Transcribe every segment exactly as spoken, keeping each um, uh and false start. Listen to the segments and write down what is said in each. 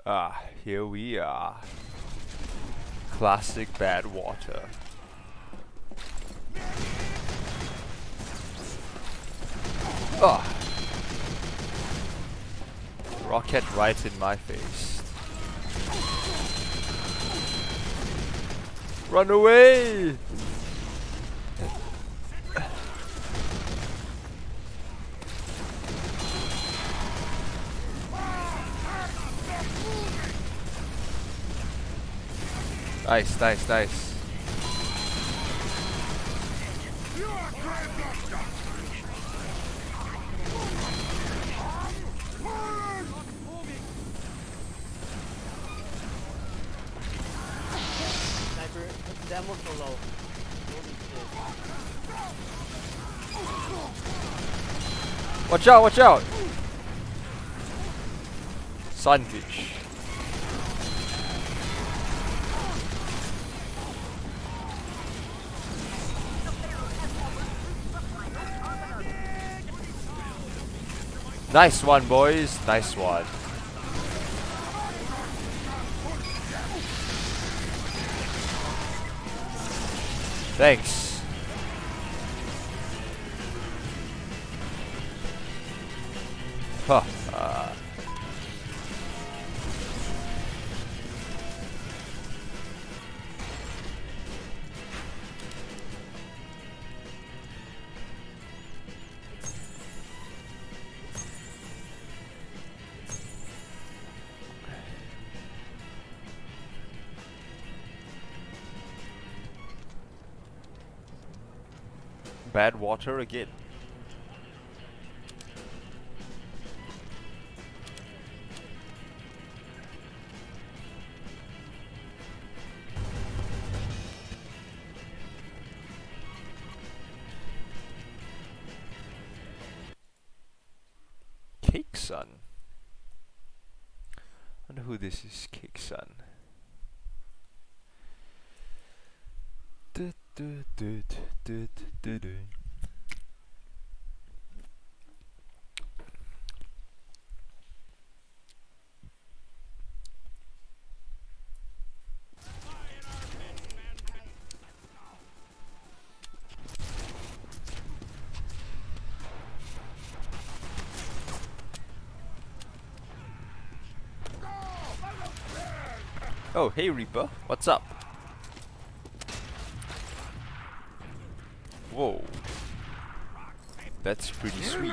Ah, here we are. Classic bad water. Ah! Rocket right in my face. Run away! Nice, nice, nice. Sniper, demo so low. Watch out, watch out! Sandwich. Nice one, boys. Nice one. Thanks. Huh. Uh. Bad water again. Cake Sun. I wonder who this is. Cake Sun. Du, du, du, du, du, du. Oh, hey Reaper, what's up? Whoa. That's pretty sweet.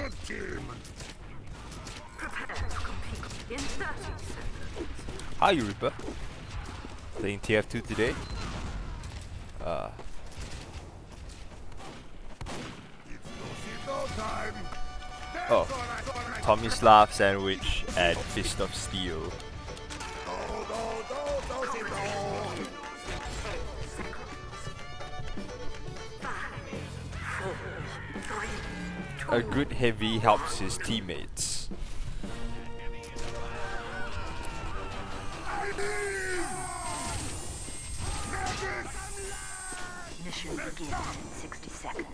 Hi Reaper. Playing T F two today? Uh. Oh. Tomislav Sandwich and Fist of Steel. A good heavy helps his teammates. Mission begins in sixty seconds.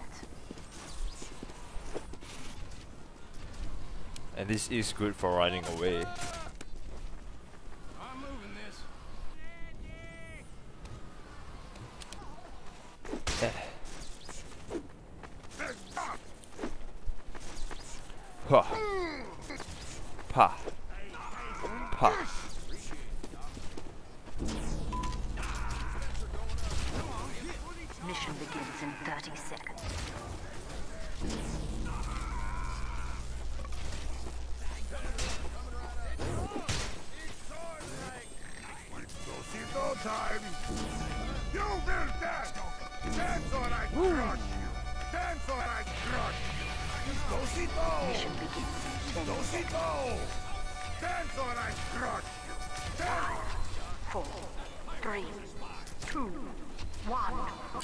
And this is good for running away. I'm moving this. Eh. Ha. Pa. Pa. Mission begins in thirty seconds. Time. You will die. Dance or I crush you. Dance or I crush you. Dosito. Mission begins in ten Dosito. Dance or I crush you. Dance. four, three, two, one.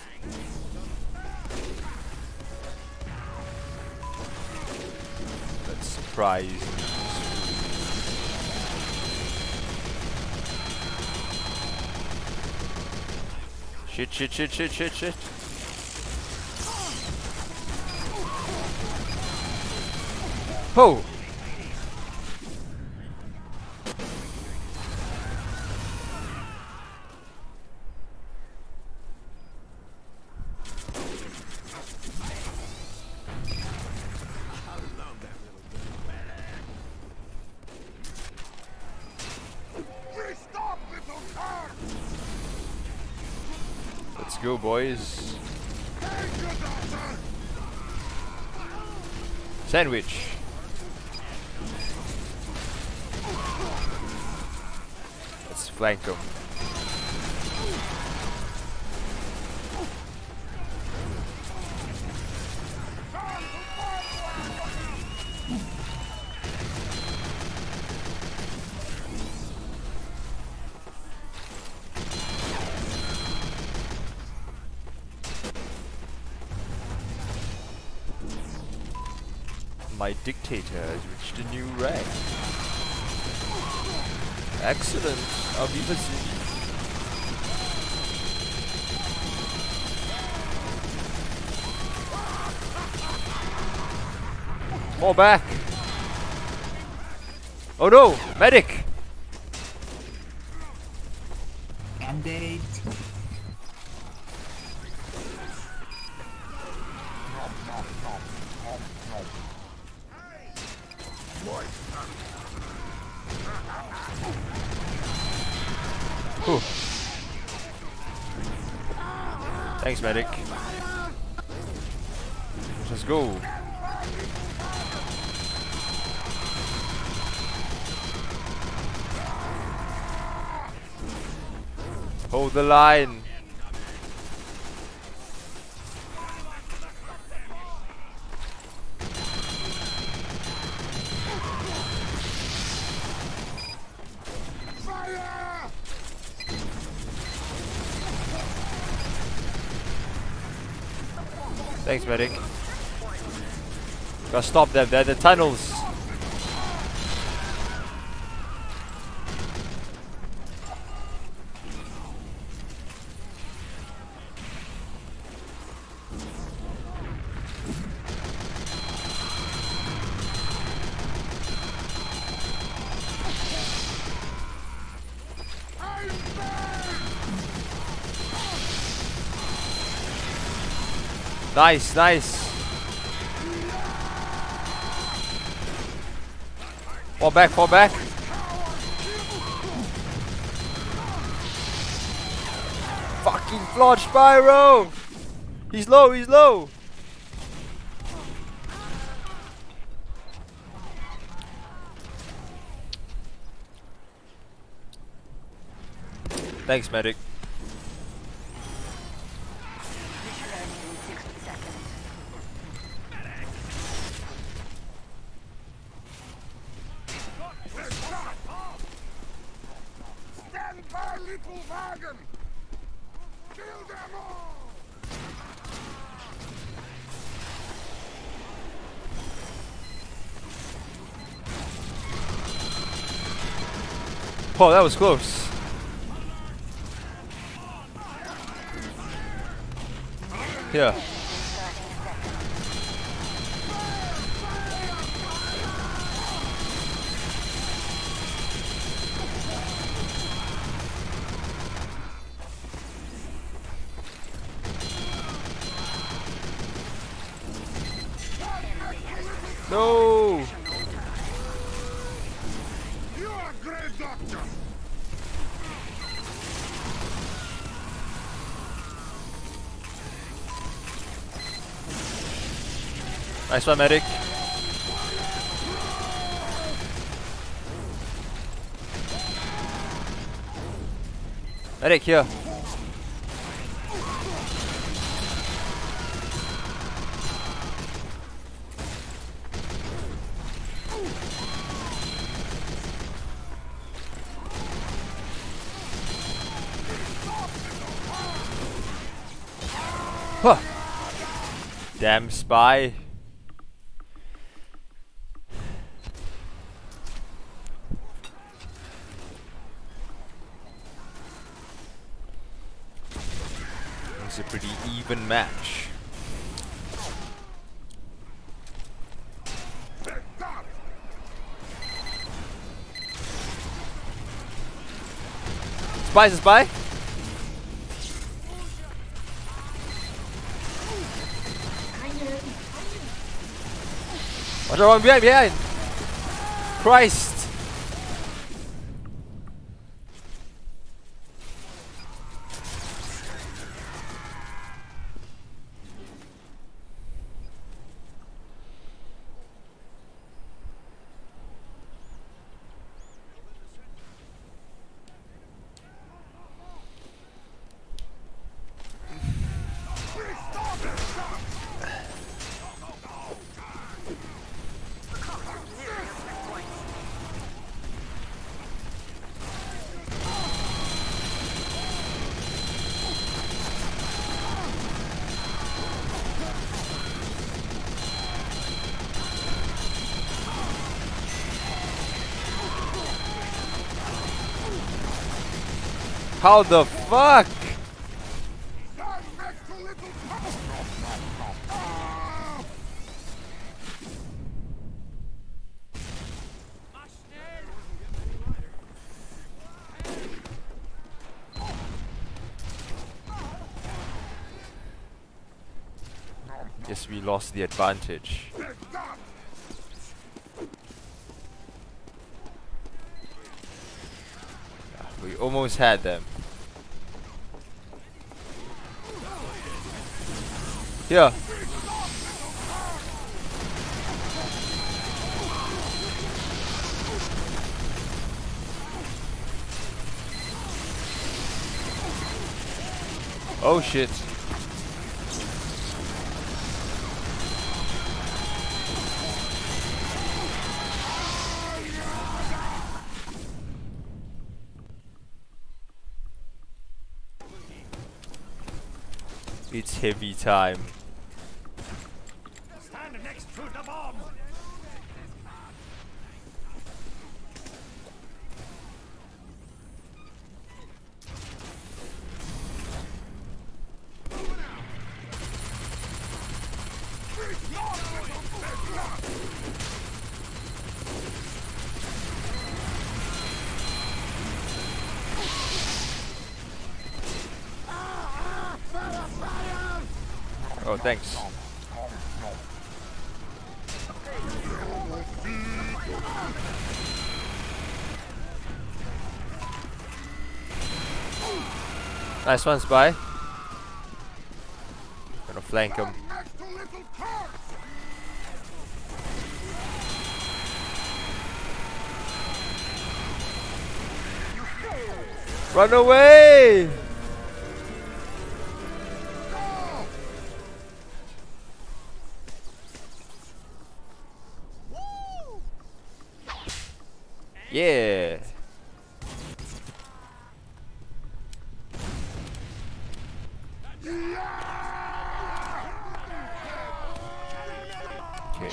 That's surprising. Shit, shit, shit, shit, shit, shit. Oh! go, boys. Sandwich. Let's flank him. My dictator has reached a new rank. Excellent. Auf Wiedersehen. More back. Oh no! Medic! Band-aid. Whew. Thanks, medic. Let's go. Hold the line. Thanks, medic. Gotta stop them, they're the tunnels. Nice, nice. Fall back, fall back. Fucking Flodge Spyro! He's low, he's low! Thanks, medic. Oh, that was close. Yeah. No. You are a great doctor. Nice one, medic. Medic here. Huh. Damn spy. It's a pretty even match. Spy's a spy. Watch out, behind, behind! Christ! How the fuck? Yes, we lost the advantage. We almost had them. Here. Oh shit. It's heavy time. Stand next to the bomb. Oh, thanks. Nice one, Spy. Gonna flank him. Run away! Yeah. Okay.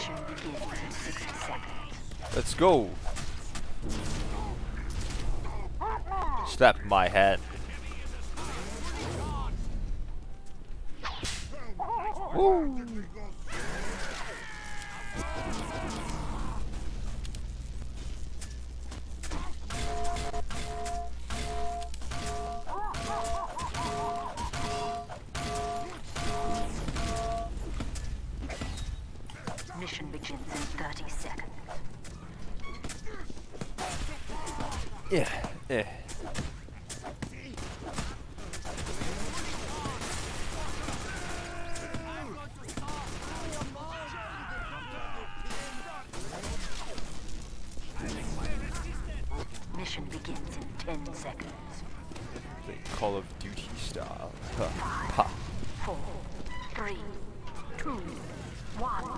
Let's go. Slap my head. Woo. Mission begins in thirty seconds. Yeah, yeah. Mission begins in ten seconds. The Call of Duty style. Huh. Ha. Four, three, two, one.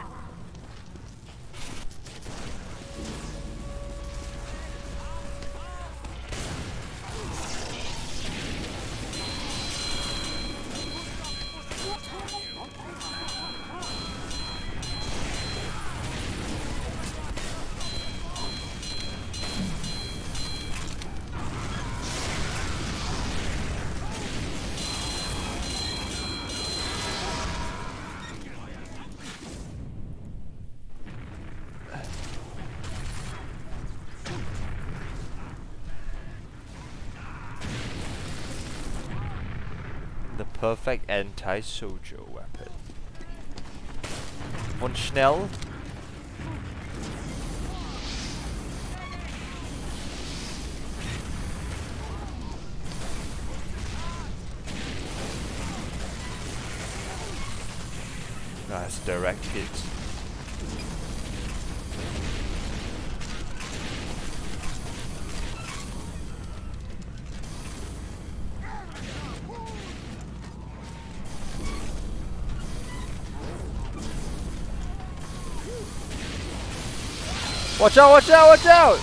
The perfect anti-Sojo weapon. Von Schnell. Nice direct hit. Watch out, watch out, watch out!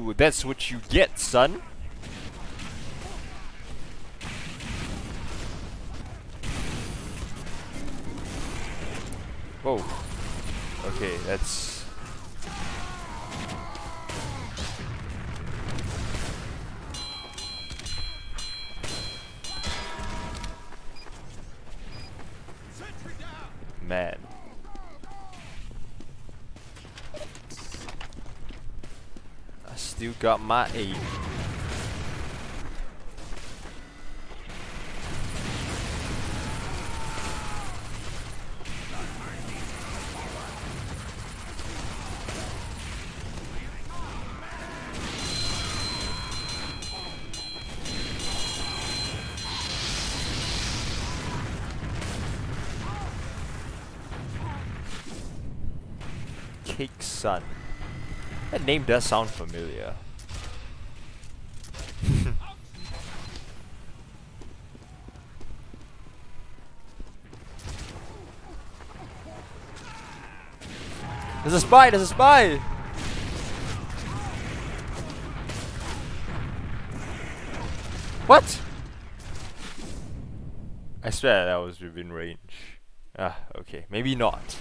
Ooh, that's what you get, son. Whoa. Okay, that's... Man. I still got my aim. Cake Sun. That name does sound familiar. There's a spy! There's a spy! What? I swear that was within range. Ah, okay. Maybe not.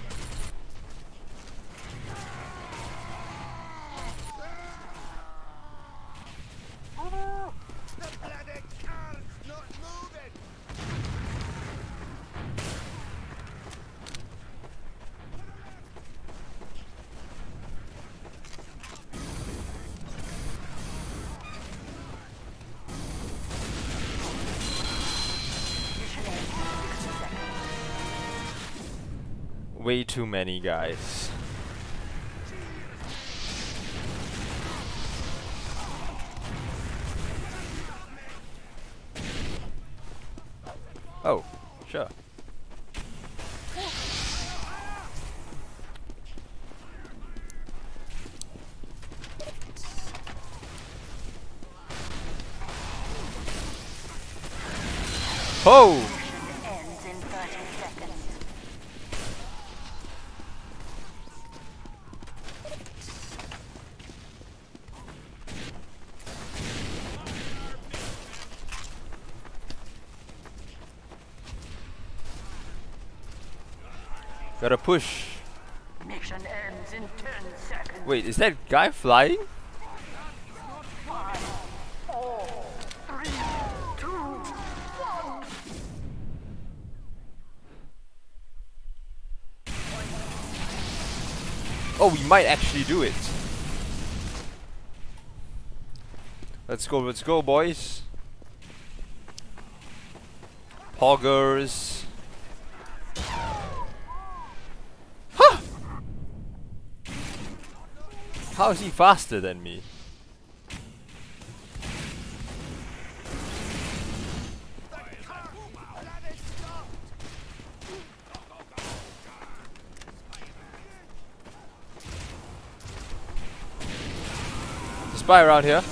Way too many guys. Oh, sure. Oh! Ends in thirty seconds. Gotta push. Mission ends in ten seconds. Wait, is that guy flying? Five, four, three, two, one. Oh, we might actually do it. Let's go, let's go, boys. Poggers. Huh! How is he faster than me? Spy around here.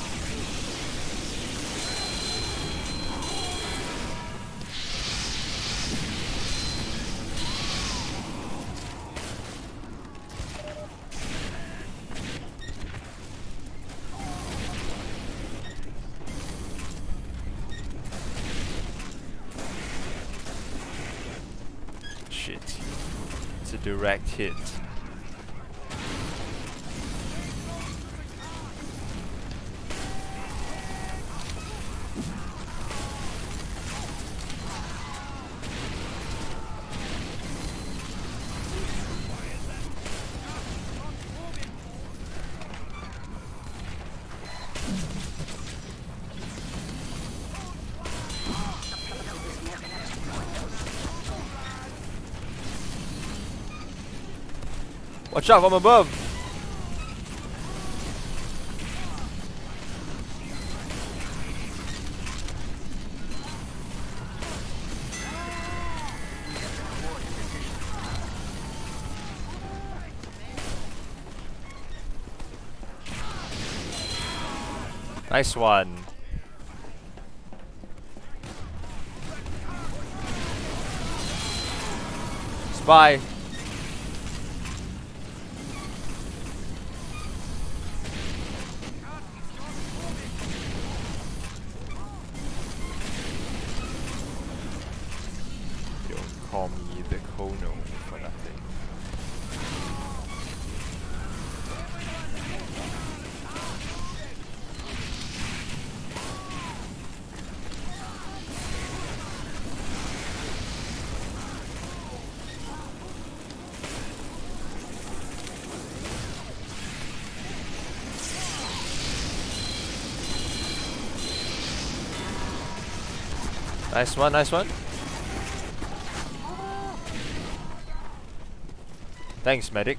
Shit. It's a direct hit. Watch out from above! Nice one. Spy. Nice one, nice one. Thanks, medic.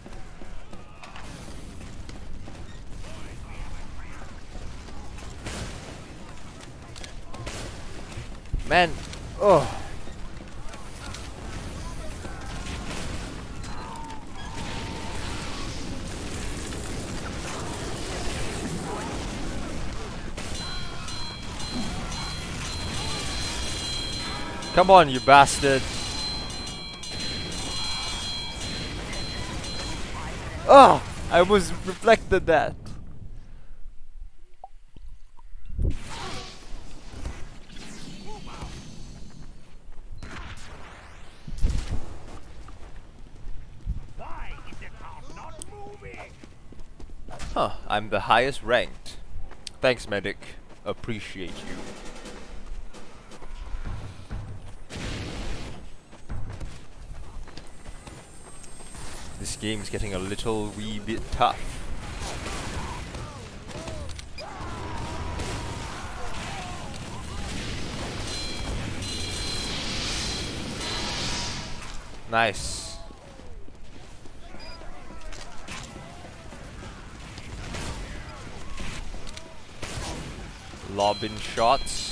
Man, oh. Come on, you bastard. Oh, I was reflected that. Why is the car not moving? Huh, I'm the highest ranked. Thanks, medic. Appreciate you. This game's getting a little wee bit tough. Nice. Lobbing shots.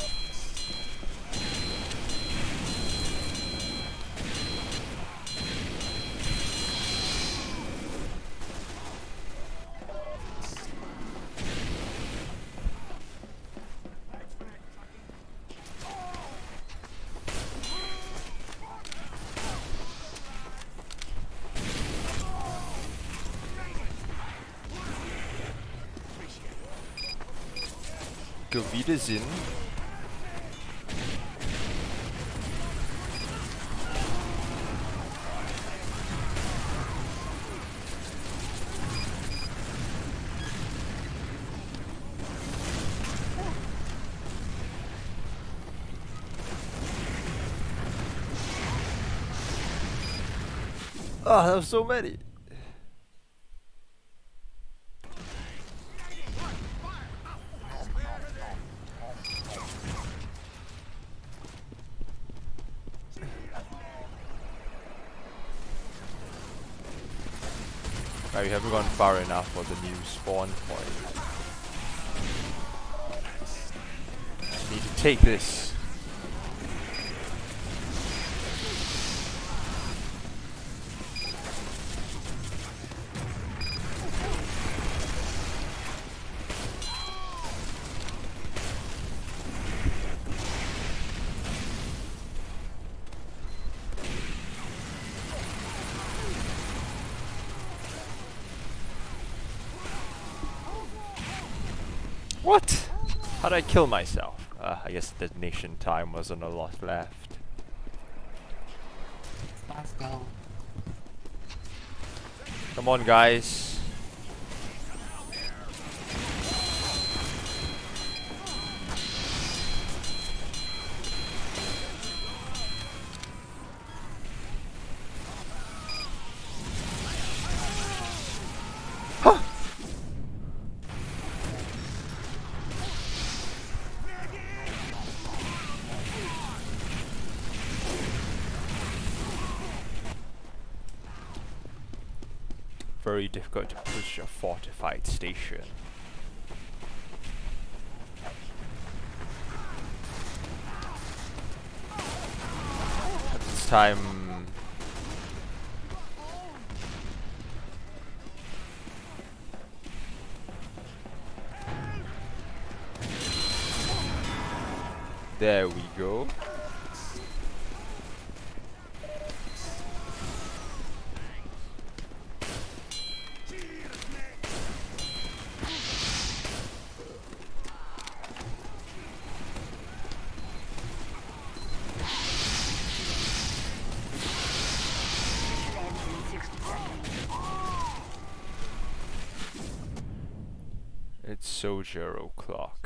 Auf Wiedersehen. Oh, that was so many. Right, we haven't gone far enough for the new spawn point. Need to take this. What? How'd I kill myself? Uh, I guess detonation time wasn't a lot left. Let's go. Come on, guys. Very difficult to push a fortified station. At this time, there we go. It's soldier o'clock.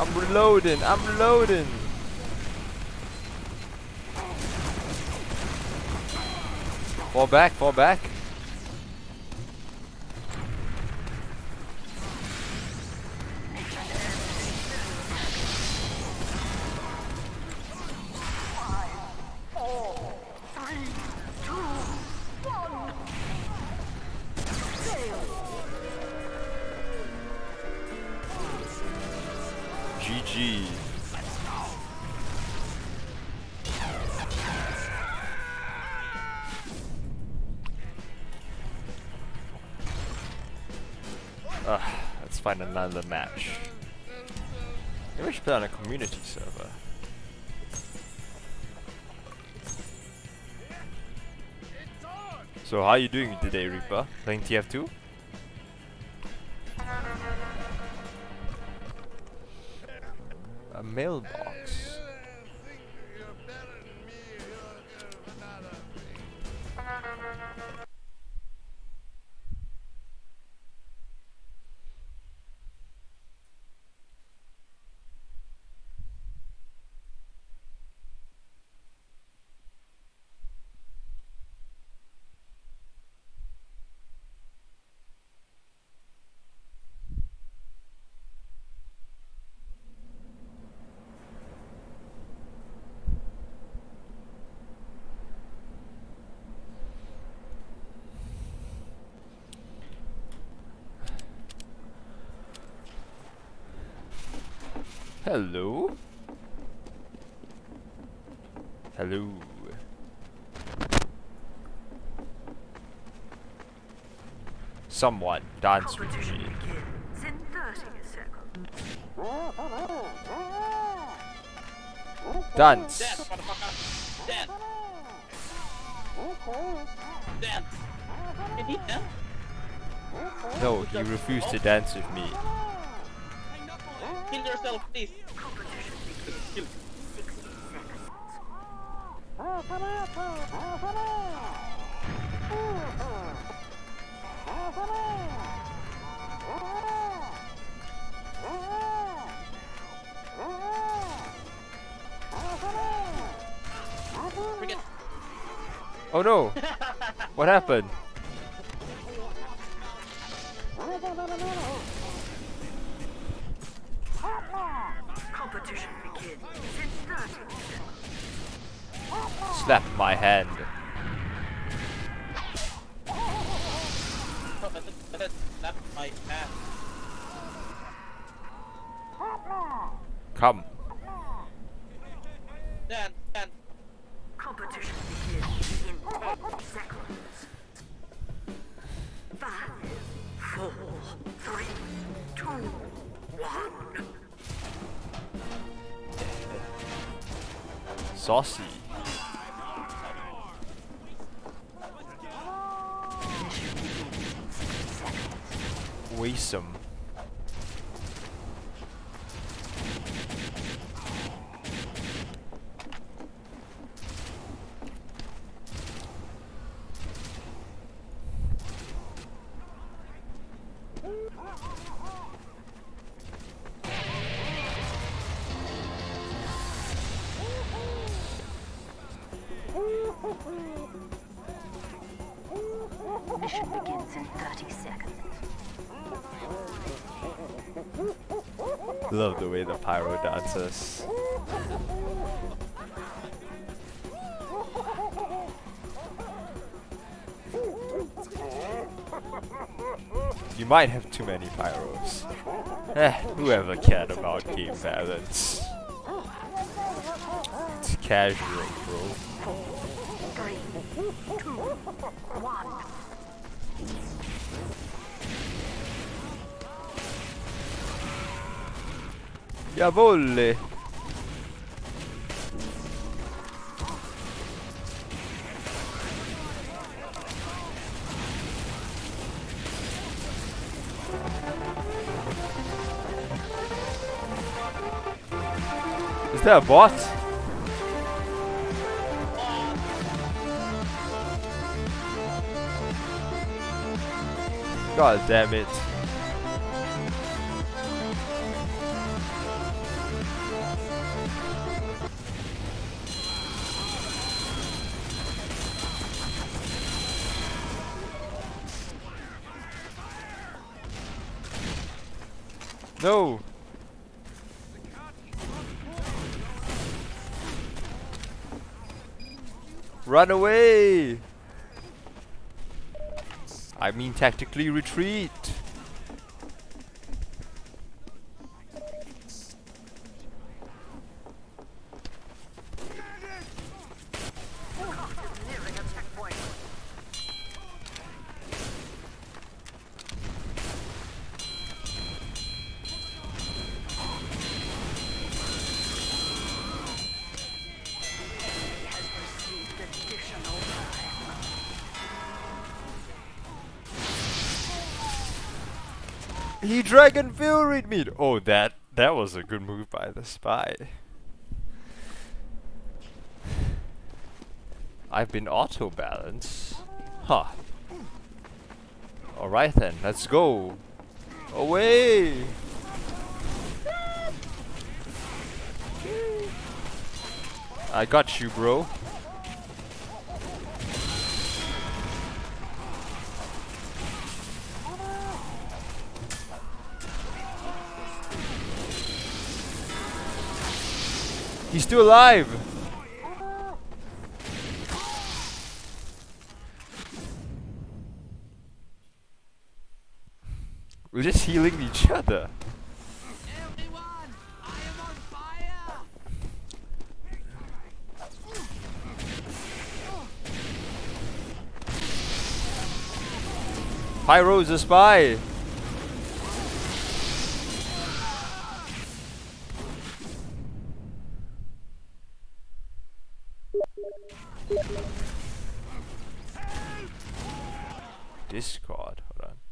I'm reloading. I'm reloading. Fall back. Fall back. G G. Ugh, let's find another match. Maybe we should play on a community server. So how are you doing today, Reaper? Playing T F two? A mailbox. Hello? Hello? Someone dance with me. Begins in thirty seconds. Dance! Dance, motherfucker! Dance! Dance! Did he dance? No, he refused to dance with me. Kill yourself, please! Kill. Forget. Oh no! What happened? Competition begins in thirty seconds. Slap my hand. Slap my hand. Come. Dance, dance. Competition begins in ten seconds. Five, four, three, two, one. Saucy. Waysome. Mission begins in thirty seconds. Love the way the pyro dances. You might have too many pyros. Eh, whoever cared about game balance? It's casual, bro. Three, two, one. Jawolle! Is that a bot? God damn it. No! Run away! I mean tactically retreat! Nearing a checkpoint. He has received additional time. He Dragon Fury'd me! Oh, that that was a good move by the spy. I've been auto balanced. Huh. Alright then, let's go. Away! I got you, bro. He's still alive! We're just healing each other. Everyone, I am on fire! Pyro's a spy! Discord, hold on.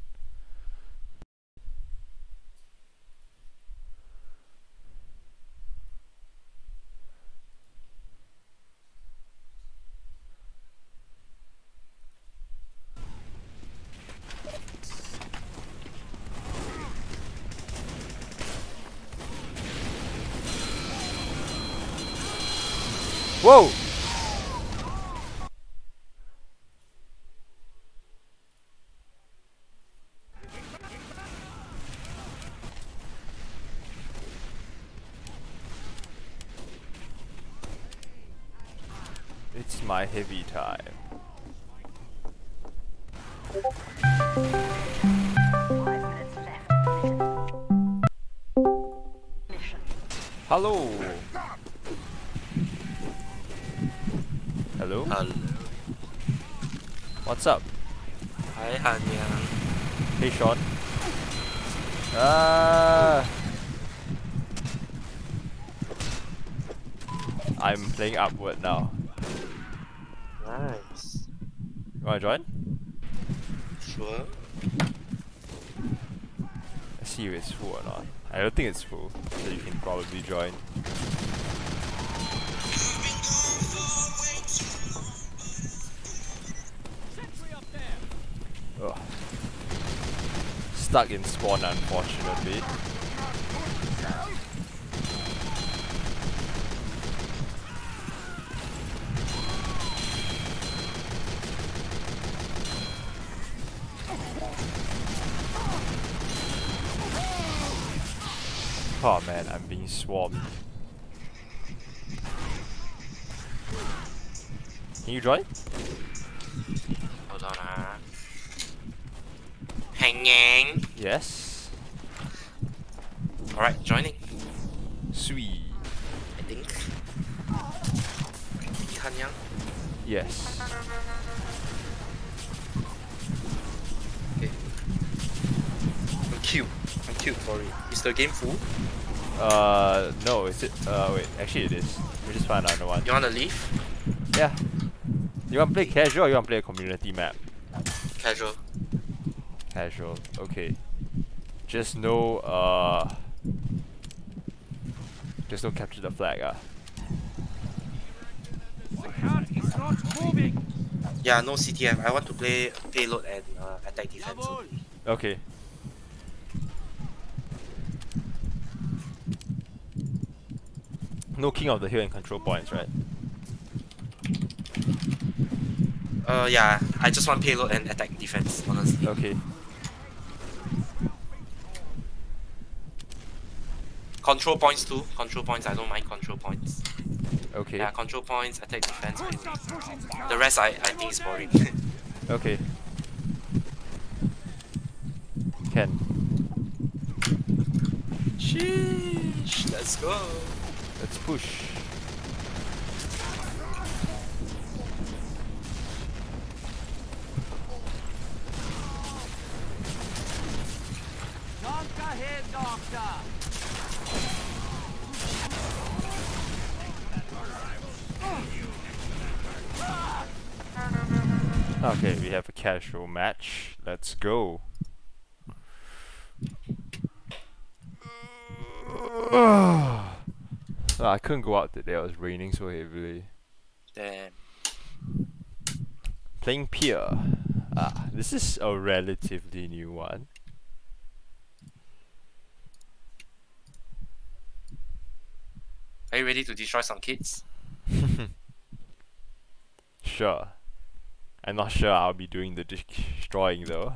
Whoa! It's my heavy time. Five minutes left. Mission. Hello! Hello? Hello. What's up? Hi, Anya. Hey, Sean. Ah! I'm playing upward now. Nice. You wanna join? Sure. Let's see if it's full or not. I don't think it's full, so you can probably join. Ugh. Stuck in spawn, unfortunately. Oh man, I'm being swarmed. Can you join? Hold on, ah. Hanging. Yes. Alright, joining. Sweet. I think. Kanyang. Yes. Okay. I'm cute. I'm cute for it. Is the game full? Uh, no, is it? Uh, wait, actually it is. We just find another one. You wanna leave? Yeah. You want to play casual or you want to play a community map? Casual. Casual, okay. Just no, uh... just don't capture the flag, ah. Yeah, no C T F. I want to play payload and uh, attack defense. only. Okay. No king of the hill and control points, right? Uh, yeah. I just want payload and attack defense, honestly. Okay. control points too. Control points. I don't mind control points. Okay. Yeah, control points, attack, defense, melee. The rest I I think is boring. Okay. Can. Sheesh. Let's go. Let's push. Donk ahead, doctor. Okay, we have a casual match. Let's go. Oh, I couldn't go out today. It was raining so heavily. Damn. Playing Pier. Ah, this is a relatively new one. Are you ready to destroy some kids? Sure. I'm not sure I'll be doing the destroying though.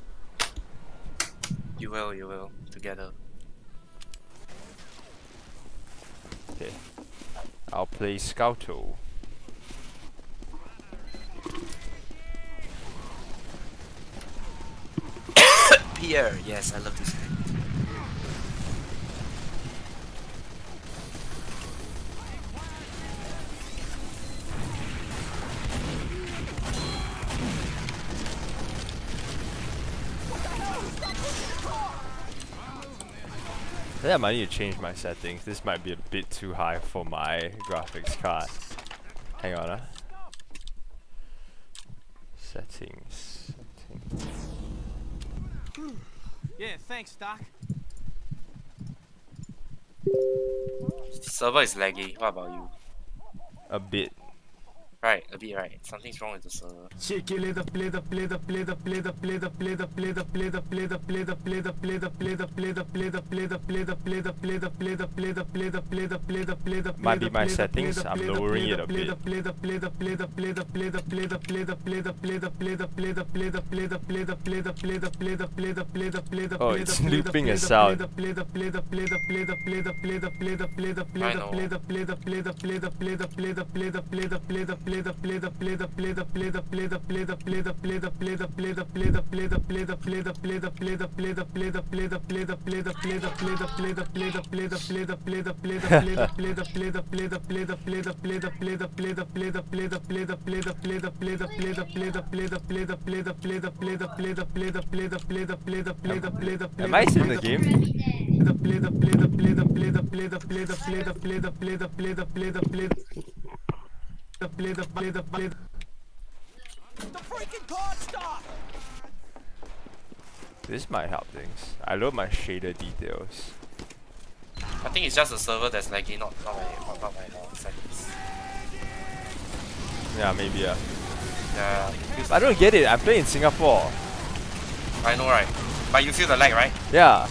You will, you will. Together. Okay. I'll play Scouto. Pierre, yes, I love this guy. I think I might need to change my settings. This might be a bit too high for my graphics card. Hang on, ah. Settings. Settings. Yeah, thanks, Doc. Server is laggy. What about you? A bit. Right, a bit right. Something's wrong with the server. Might be my settings. I'm lowering it a bit. Oh, it's looping a sound. I know. Am I still in the game? This might help things. I love my shader details. I think it's just the server that's laggy, not not my not, not my uh, settings. Yeah, maybe yeah. Yeah, it feels I don't get it. I'm playing in Singapore. I know, right? But you feel the lag, right? Yeah.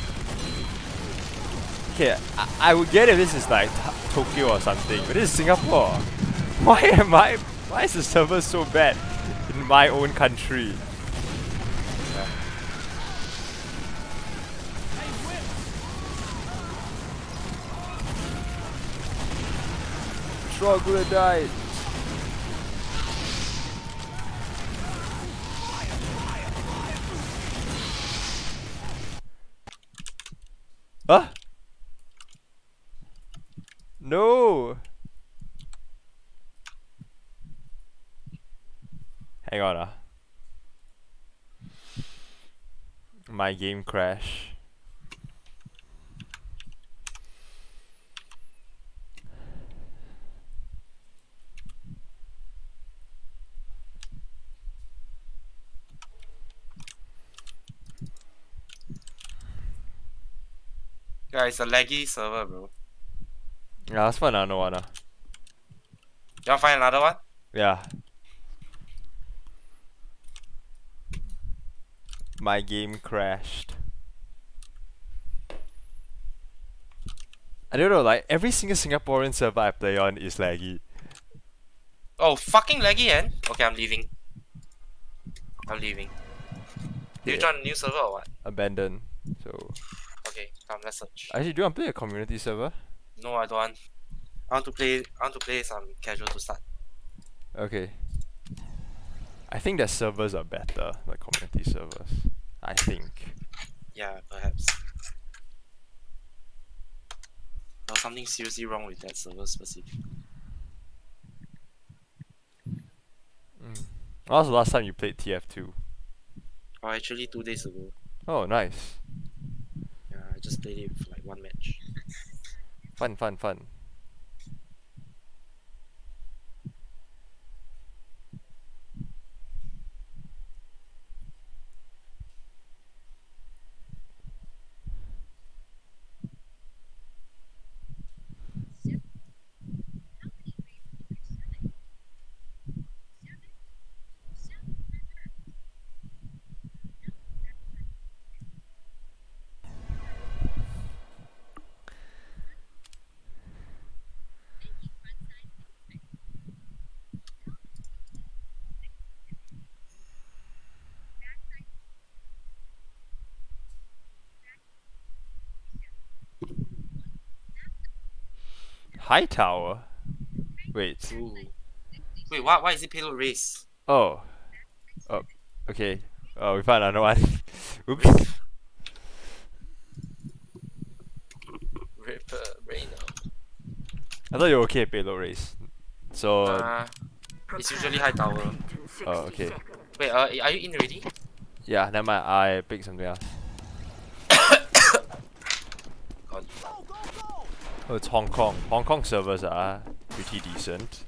Okay, I, I would get if this is like t Tokyo or something, but this is Singapore. Why am I? Why is the server so bad in my own country? Struggle died. Huh? No. Hang on, ah. My game crash. Yeah, it's a laggy server, bro. Yeah, let's find another one, ah. You wanna find another one? Yeah. My game crashed. I don't know, like every single Singaporean server I play on is laggy. Oh, fucking laggy, and okay, I'm leaving. I'm leaving. Did you Yeah. join a new server or what? Abandoned. So Okay, come, let's search. Actually, do you want to play a community server? No, I don't want. I want to play. I want to play some casual to start. Okay. I think that servers are better, like community servers. I think. Yeah, perhaps. There's something seriously wrong with that server specific. Mm. When was the last time you played T F two? Oh, actually, two days ago. Oh, nice. Yeah, I just played it for like one match. Fun, fun, fun. High tower? Wait. Ooh. Wait, why, why is it payload race? Oh. Oh. Okay. Oh, we found another one. Oops. Ripper, Rainer. I thought you were okay at payload race. So. Uh, it's usually high tower. Oh, okay. Wait, uh, are you in already? Yeah, never mind. I picked something else. God. Oh, it's Hong Kong. Hong Kong servers are pretty decent.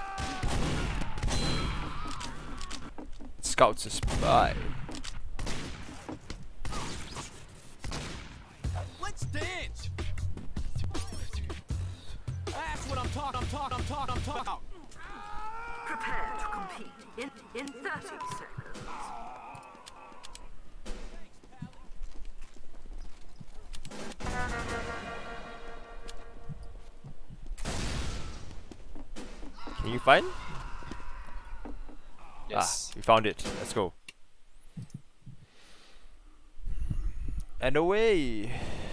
Scouts a spy. Let's dance. That's what I'm talking. I'm talking. I'm talking. I'm talking about. Prepare to compete in, in thirty seconds. Can you find? Yes. Ah, we found it. Let's go. And away.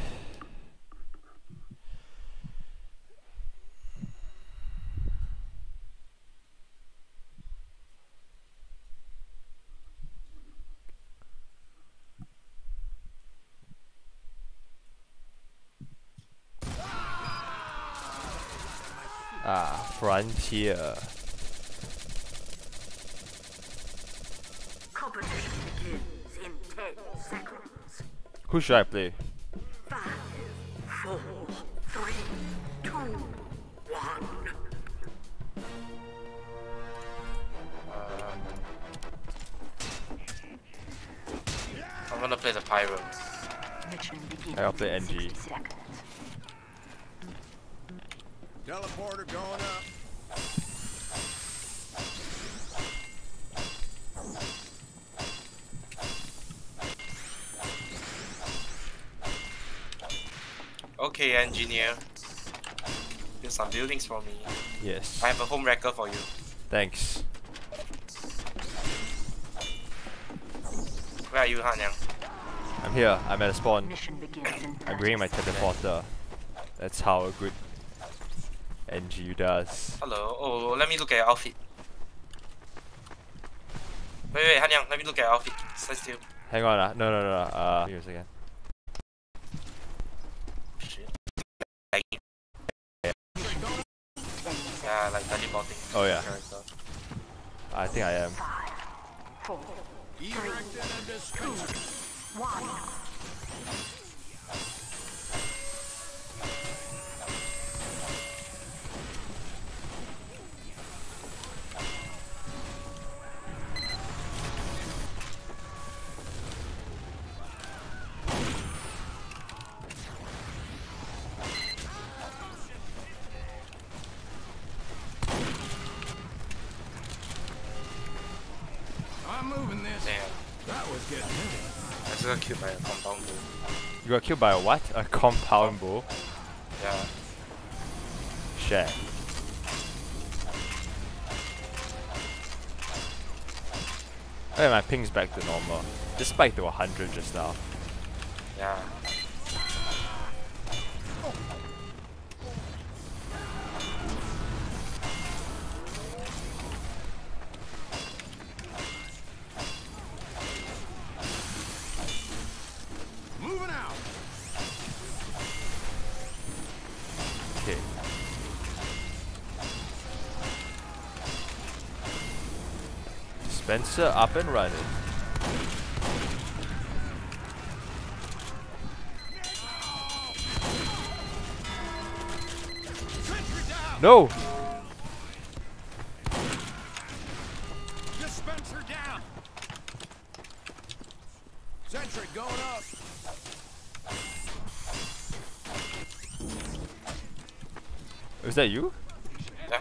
Ah, Frontier. Competition begins in ten seconds. Who should I play? Five, four, three, two, one. I'm gonna play the Pyro. Mission begins I'll play in N G. sixty seconds. Teleporter going up. Okay, engineer. Build some buildings for me. Yes. I have a home wrecker for you. Thanks. Where are you, Hanyang? I'm here. I'm at a spawn. Mission begins in I'm bringing my thirty teleporter. That's how a good N G does. Hello. Oh, let me look at your outfit. Wait, wait, Hanyang, let me look at your outfit. Stand still. Hang on. Uh, no, no, no. no. Uh, give me a second. Shit. Yeah, like teleporting. Oh yeah. Character. I think I am. Five, four, three, two, one. I'm moving this. Damn. That was getting heavy. I just got killed by a compound bull. You got killed by a what? A compound bull? Yeah. Shit. Okay, my ping's back to normal. Just spiked to one hundred just now. Yeah. Dispenser up and running. No! Dispenser down. Sentry going up. Was that you? Yeah.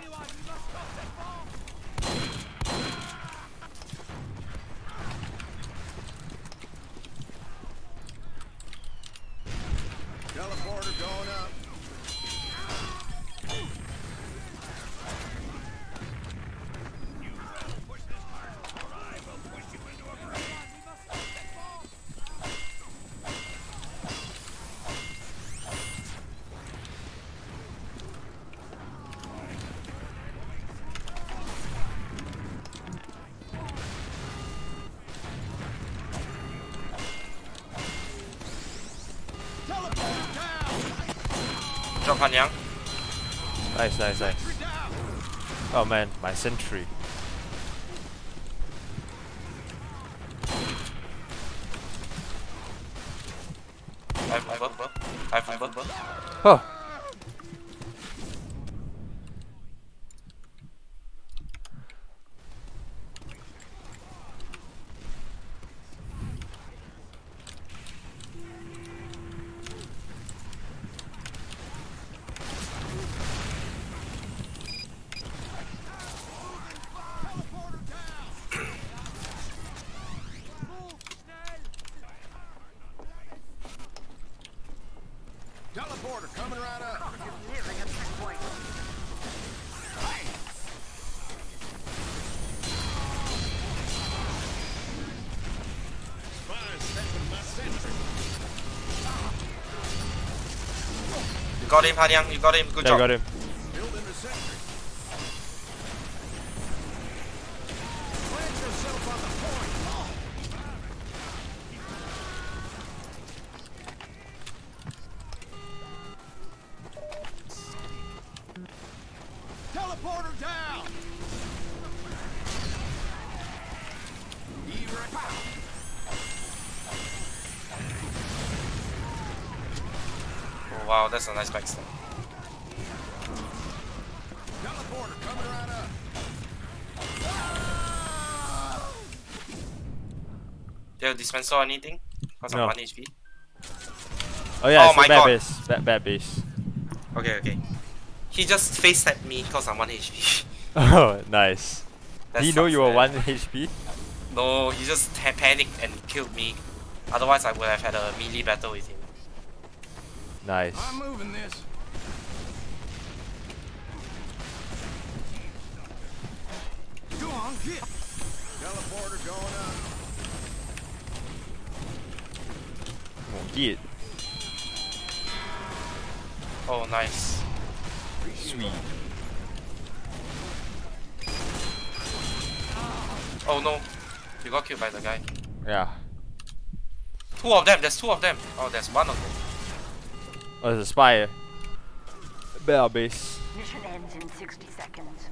Teleporter going up. Drop Han Yang. Nice, nice, nice. Oh man, my sentry. I have Uber. I have Uber. Huh. Teleporter coming right up. Nearing a checkpoint. You got him, Han Yang. You got him. Good Yeah, job. got him. Building the sentry. Plant yourself on the point. Teleporter down. E-Ray. Oh, wow, that's a nice backstab. Teleporter coming right up. Do you have dispenser or anything? Because No. I'm one H P. Oh yeah, Oh it's my a bad God. base. Bad, bad base. Okay, okay. He just face tapped me because I'm one H P. Oh, nice. That Did he know sucks, you were man. one H P? No, he just ha- panicked and killed me. Otherwise, I would have had a melee battle with him. Nice. I'm moving this. Go on, get. Teleporter going up. Won't get. Oh, nice. Sweet. Oh no, you got killed by the guy. Yeah. Two of them, there's two of them. Oh, there's one of them. Oh, there's a spy. Bad base. Mission ends in sixty seconds.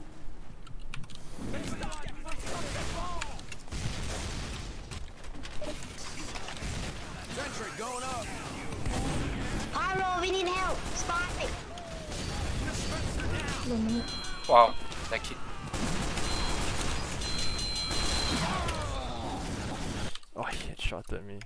Sentry going up. Pyro, we need help. Spy. Wow, that kid. Oh, he had shot at me.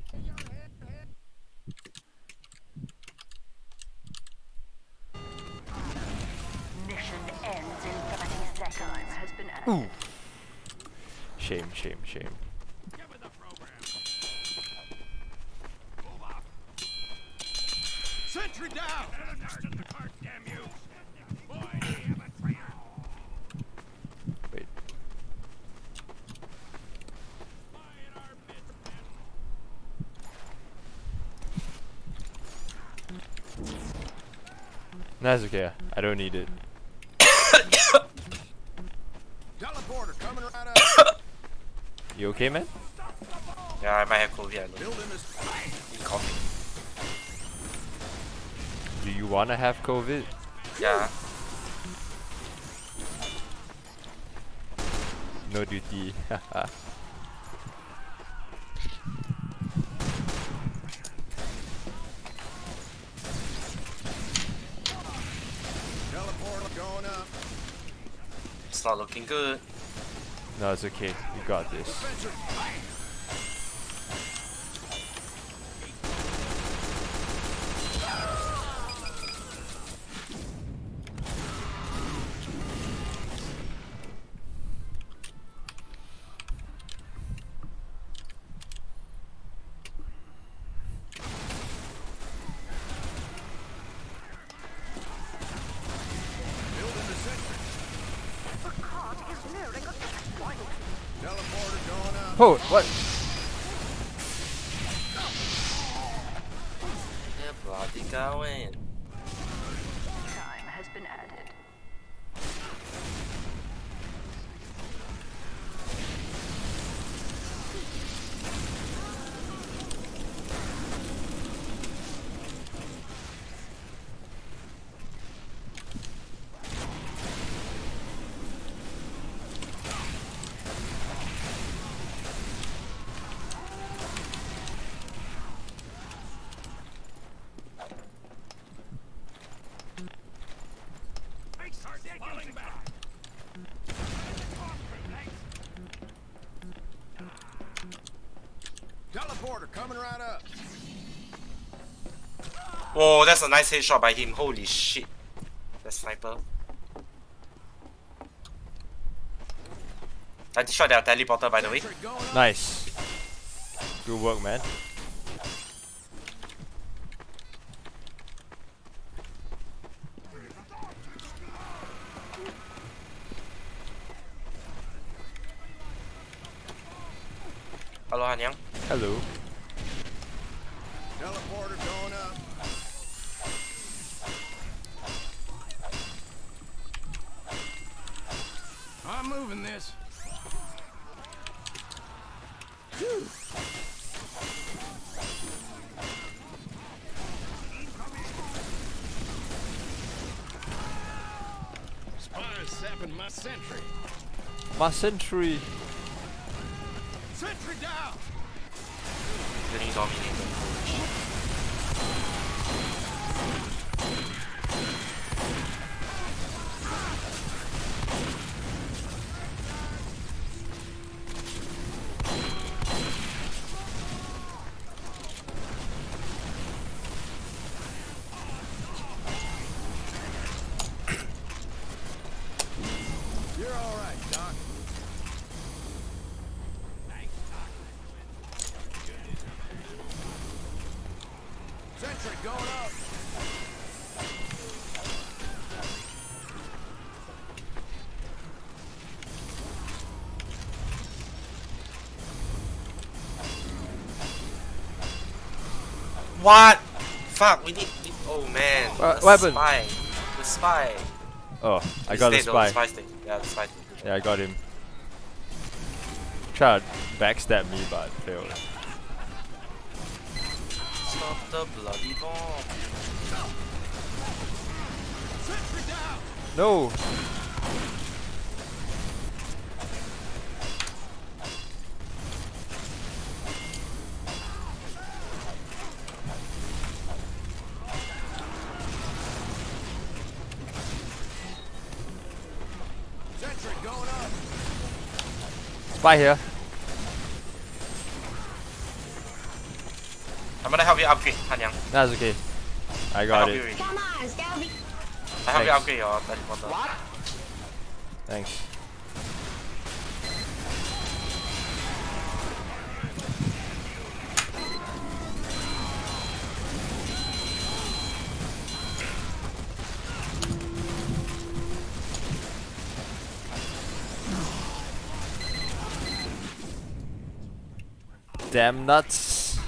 Mission ends in thirty seconds. Time has been added. Shame, shame, shame. Sentry down. Wait. That's okay. I don't need it. Teleporter coming right up. You okay, man? Yeah, I might have COVID. I don't know. Building this. He coughing. Do you wanna have COVID? Yeah. No duty. Haha. not looking good. No, it's okay. You got this. The cart is nearing a checkpoint. Teleporter going up. Oh, what? Yeah, bloody going. Time has been added. Falling back. Teleporter coming right up. Whoa, that's a nice headshot by him. Holy shit. That sniper. I destroyed their teleporter, by the way. Sentry going up. Nice. Good work, man. Hello, Hanyang. Hello. Teleporter going up. I'm moving this. Spies sapping my sentry. My sentry. Sentry down. Getting dominated. You're all right, Doc. Sentry going up. What? Fuck, we need. we- Oh man. What- the what happened? spy. The spy. Oh, I He got the stayed though, spy. The spy stayed. Yeah, the spy stayed. Yeah, I got him. Tried to backstab me, but failed. Stop the bloody bomb. Sentry down. No! Sentry going up. Spy here. I'm gonna help you upgrade, Hanyang. That's okay. I I got help you it. already. Come on, Scalby. I help you Thanks. upgrade your teleporter. What? Thanks. Damn nuts.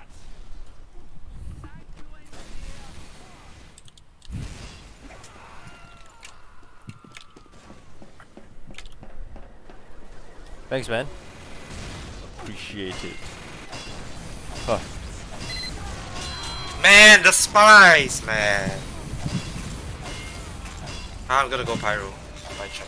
Thanks, man. Appreciate it. Huh. Man, the spies, man. I'm gonna go pyro. Spy check.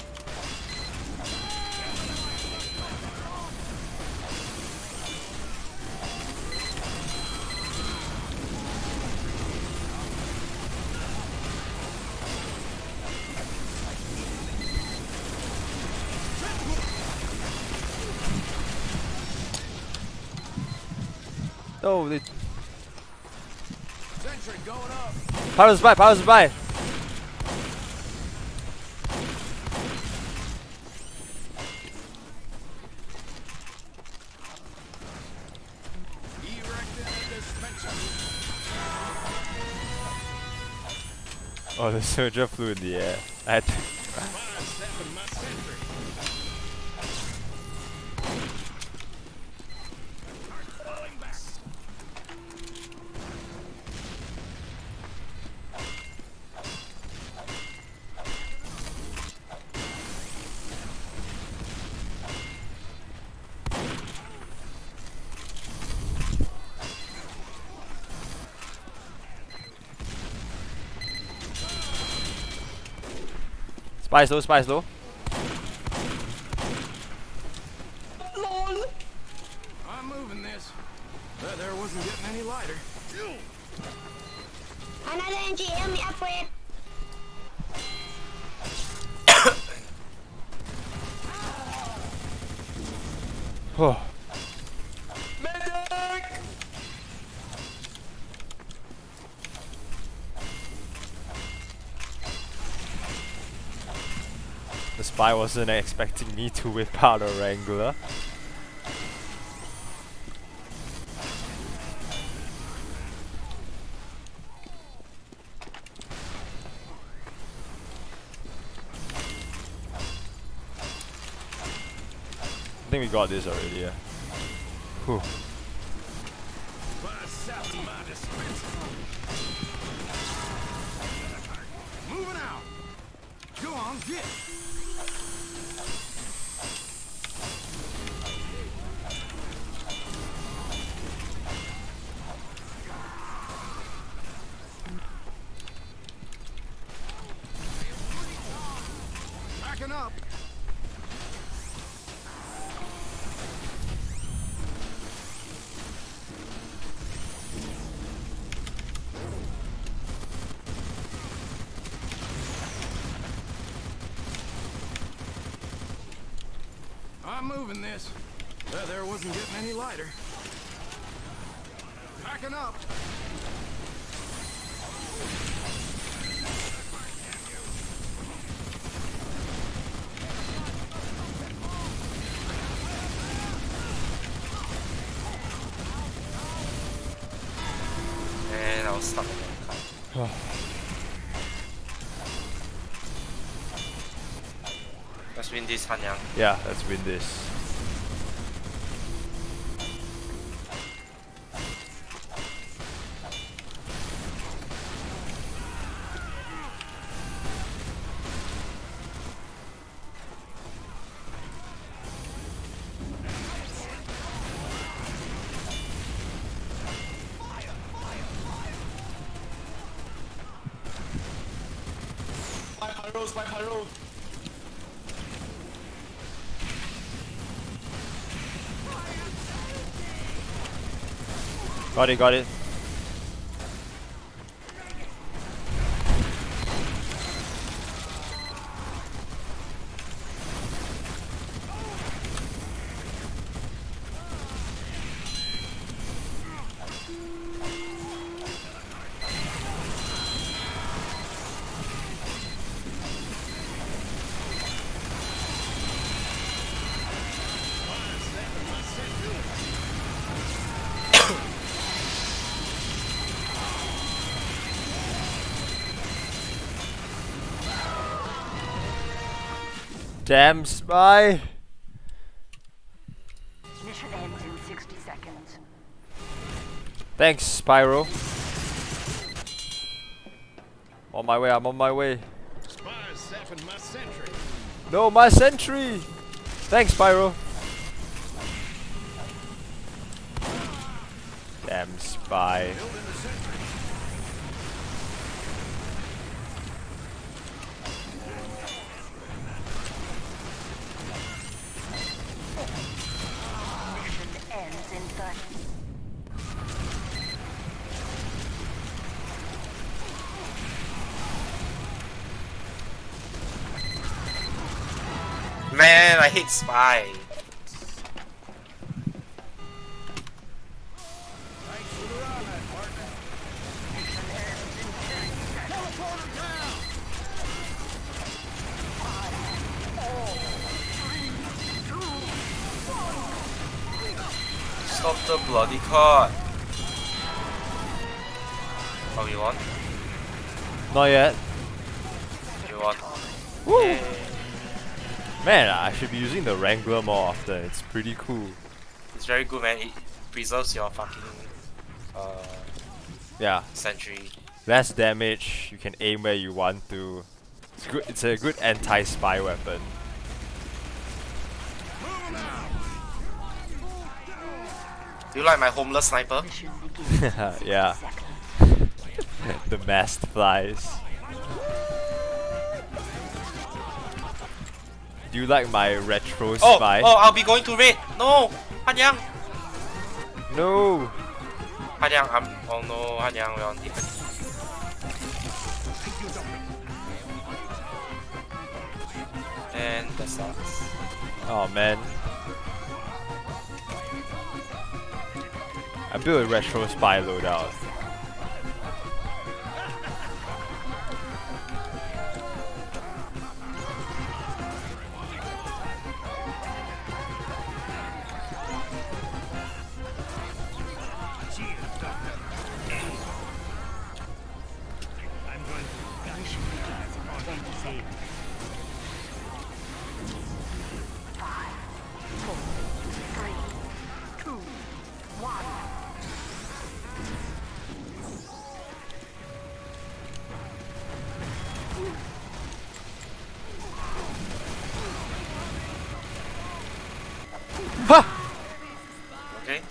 No, they. Sentry going up. Power spy, power spy. Erecting a dispenser. Oh, the soldier flew in the air. I had to. Sidestepping my sentry. Falling back. Spy slow, spy slow. I'm moving this. That there wasn't getting any lighter. Another N G, help me upgrade. Oh. The spy wasn't expecting me to whip out a Wrangler. I think we got this already, yeah. Whew. Sidestepping my dispenser. Moving out. Go on, get. Backing up. I'm moving this. That there wasn't getting any lighter. Backing up. And I was stuck in the car. Let's win this, Hanyang. Yeah, let's win this. My pyros, my pyros. Got it, got it. Damn spy! Mission ends in sixty seconds. Thanks, Spyro. On my way, I'm on my way. Spies zapping my sentry. No, my sentry! Thanks, Spyro. Damn spy. Building the sentry. Mission ends in thirty. Man, I hate spy. Right of the bloody card. Oh, we won? Not yet. We won. Woo! Yay. Man, I should be using the Wrangler more often. It's pretty cool. It's very good, man. It preserves your fucking uh, Yeah. sentry. Less damage, you can aim where you want to. It's good. It's a good anti-spy weapon. Do you like my homeless sniper? Mission begins. Yeah. The masked flies. Do you like my retro Oh, spy? oh, I'll be going to raid. No, Han Yang. No. Han Yang, I'm. Oh no, Han Yang, we're on defense. And that sucks. Oh man. I built a retro spy loadout. Okay.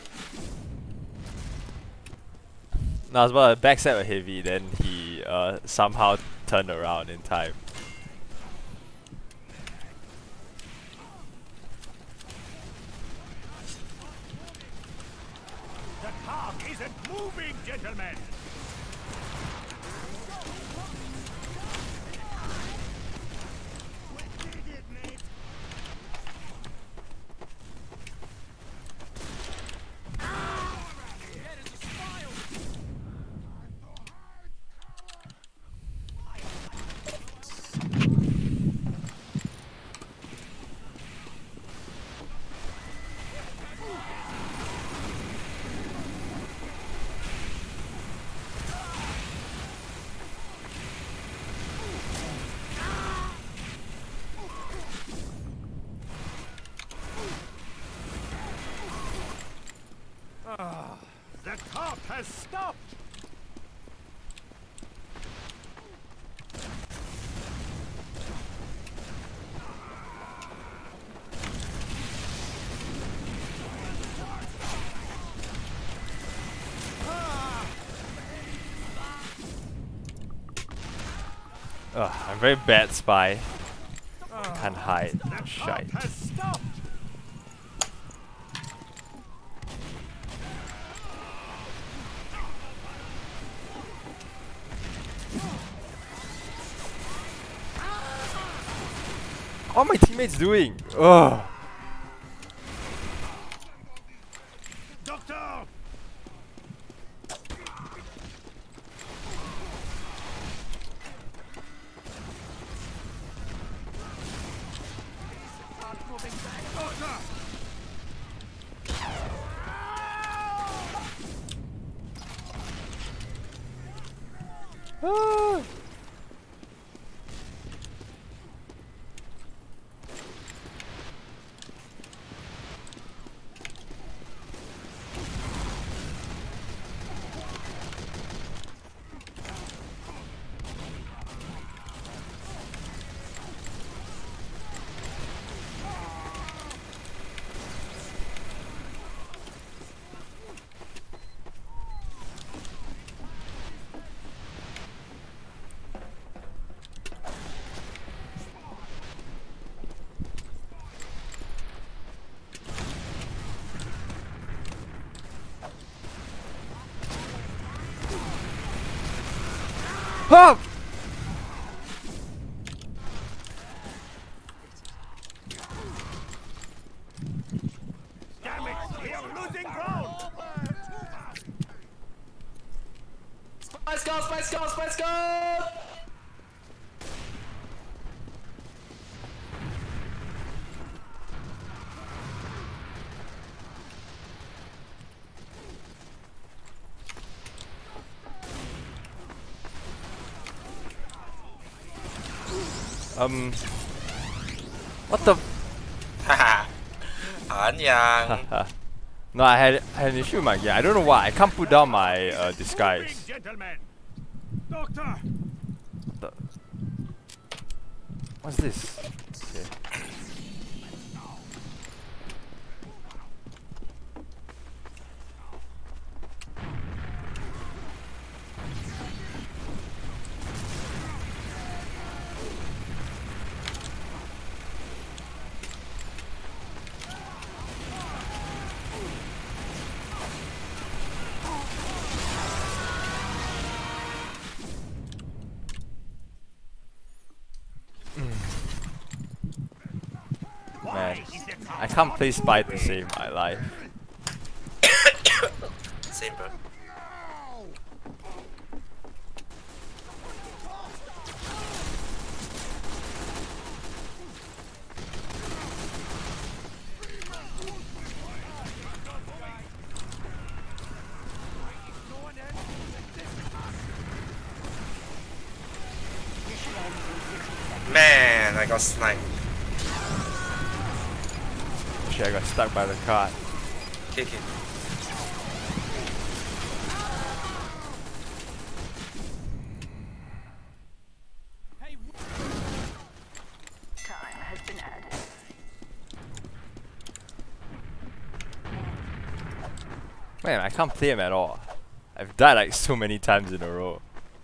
No, I was about to backstab a heavy, then he uh, somehow turned around in time. The car isn't moving, gentlemen. Ah, the cop has stopped. Ugh, I'm very bad spy. Ah, Can't hide. the cop Shite. has stopped. What are my teammates doing? Ugh. Doctor! Doctor! Ah. Ah! Damn it! We are losing ground! Spy scout, spy scout, spy scout! Um. What the? Haha. Anyang. No, I had, I had an issue with my gear. I don't know why. I can't put down my uh, disguise. Gentlemen. Doctor. What the? What's this? Okay. Man, I can't play Spy to save my life. Same, bro. Man, I got sniped. Shit, I got stuck by the cart. Okay, okay. Time has been added. Man, I can't play him at all. I've died like so many times in a row.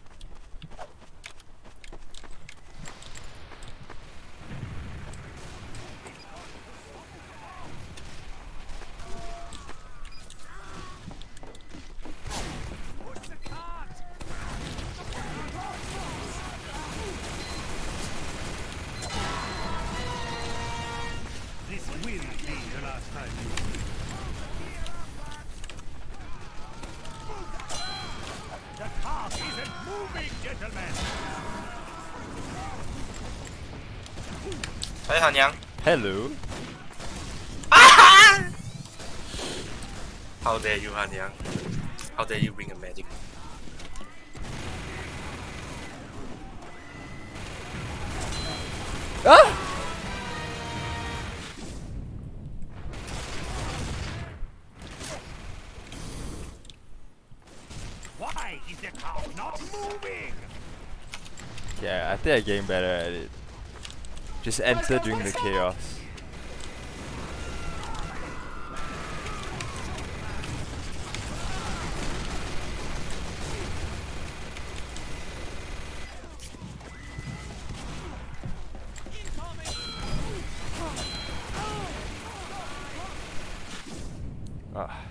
This will be the last time. The cart isn't moving, gentlemen. Hey, Hanyang. Hello. How dare you, Hanyang? How dare you bring a medic? Ah! Why is the cart not moving? Yeah, I think I'm getting better at it. Just enter during the chaos. Ah.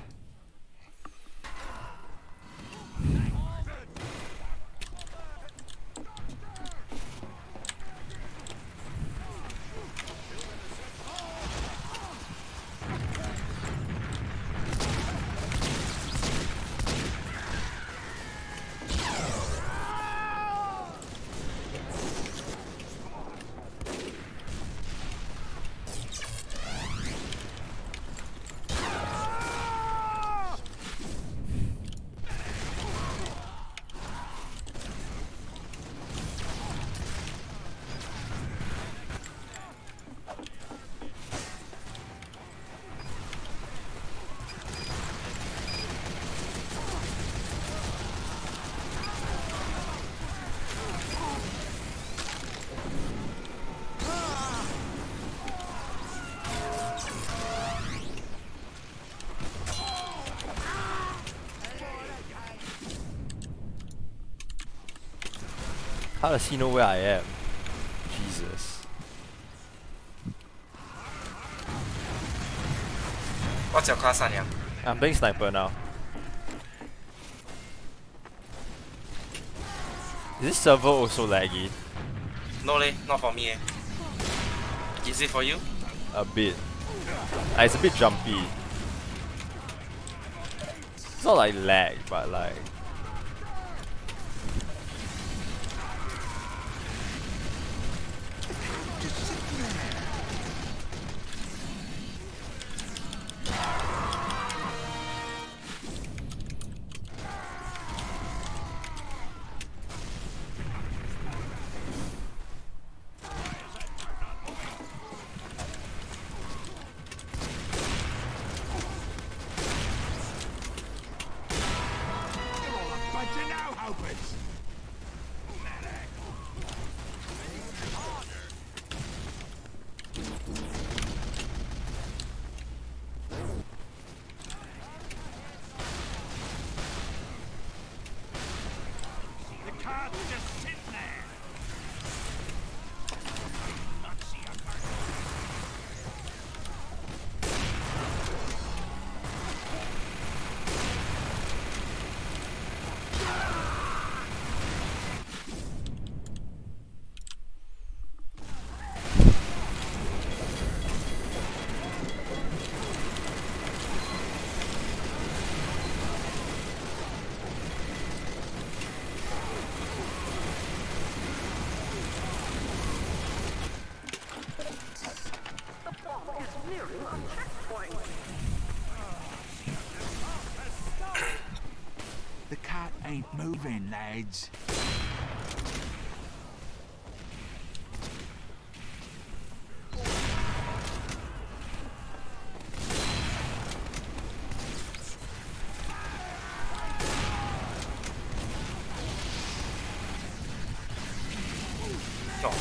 How does he know where I am? Jesus. What's your class, Hanyang? I'm playing sniper now. Is this server also laggy? No leh, not for me eh. Is it for you? A bit. Ah, it's a bit jumpy. It's not like lag, but like... But you now, Hopers. The car's just sitting there. Not see a person. The cart ain't moving, lads. No.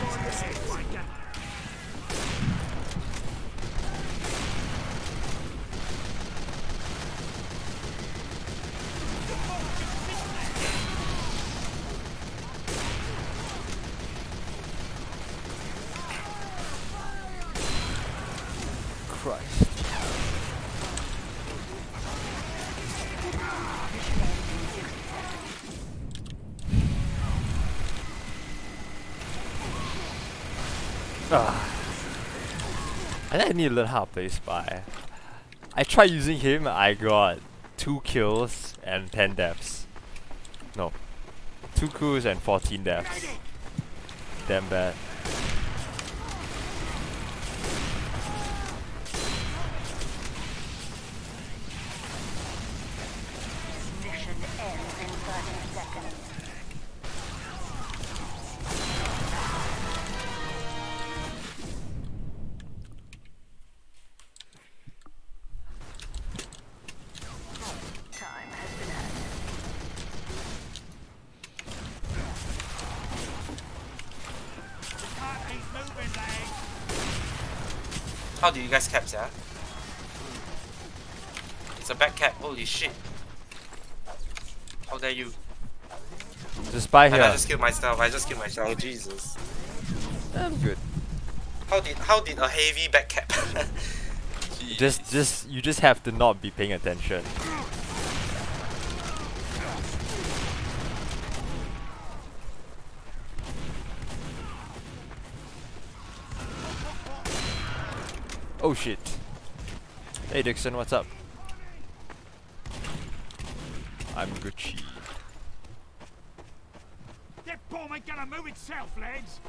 Christ. Ah. I think I need to learn how to play Spy. I tried using him, I got two kills and ten deaths. No. Two kills and fourteen deaths. Damn bad. Mission ends in thirty seconds. Time has been added. The cart ain't moving, lads. How do you guys cap, yeah? It's a back cap, holy shit. How dare you? The Spy And I here. just killed myself, I just killed myself, oh, Jesus. I'm good. How did how did a heavy back cap? Just, just, you just have to not be paying attention. Oh shit. Hey Dixon, what's up? I'm Gucci. That bomb ain't gonna move itself, lads.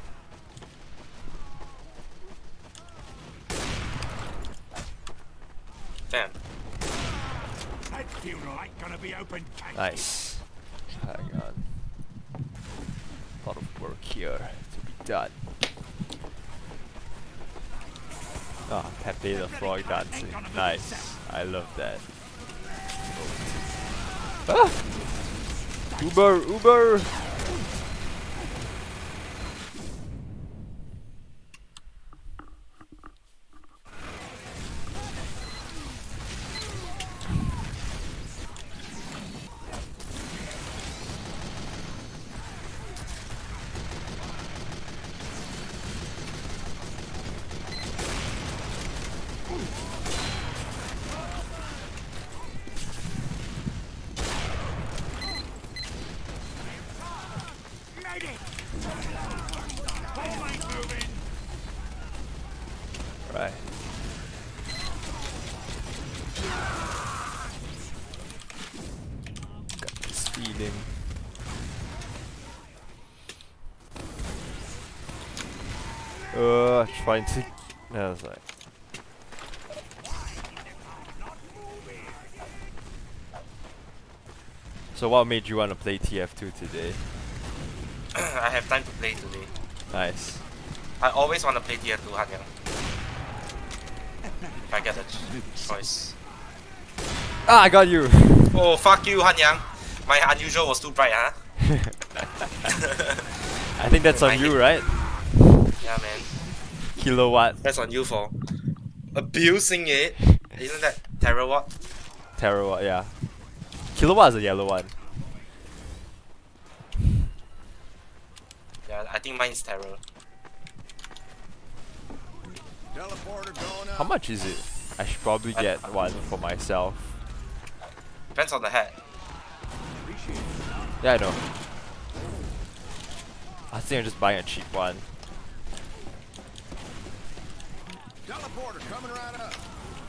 Damn. That funeral ain't gonna be open case. Nice. Hang on. A lot of work here to be done. Ah, Pepe the Frog dancing. Nice. I love that. Ah! Uber! Uber! Made it! Bomb ain't moving! Right. Got this feeling. Uh, trying to. No, I was like. So, what made you want to play T F two today? I have time to play today. Nice. I always want to play T F two, Hanyang. If I get a ch choice. Ah, I got you! Oh, fuck you, Hanyang. My unusual was too bright, huh? I think that's My on you, hit- right? Yeah, man. Kilowatt, That's on you for abusing it. Isn't that terawatt? terawatt, yeah. Kilowatt is a yellow one. Yeah, I think mine's terror. Teleporter going up. How much is it? I should probably get one for myself. Depends on the hat. Yeah, I know. I think I'm just buying a cheap one. Teleporter coming right up.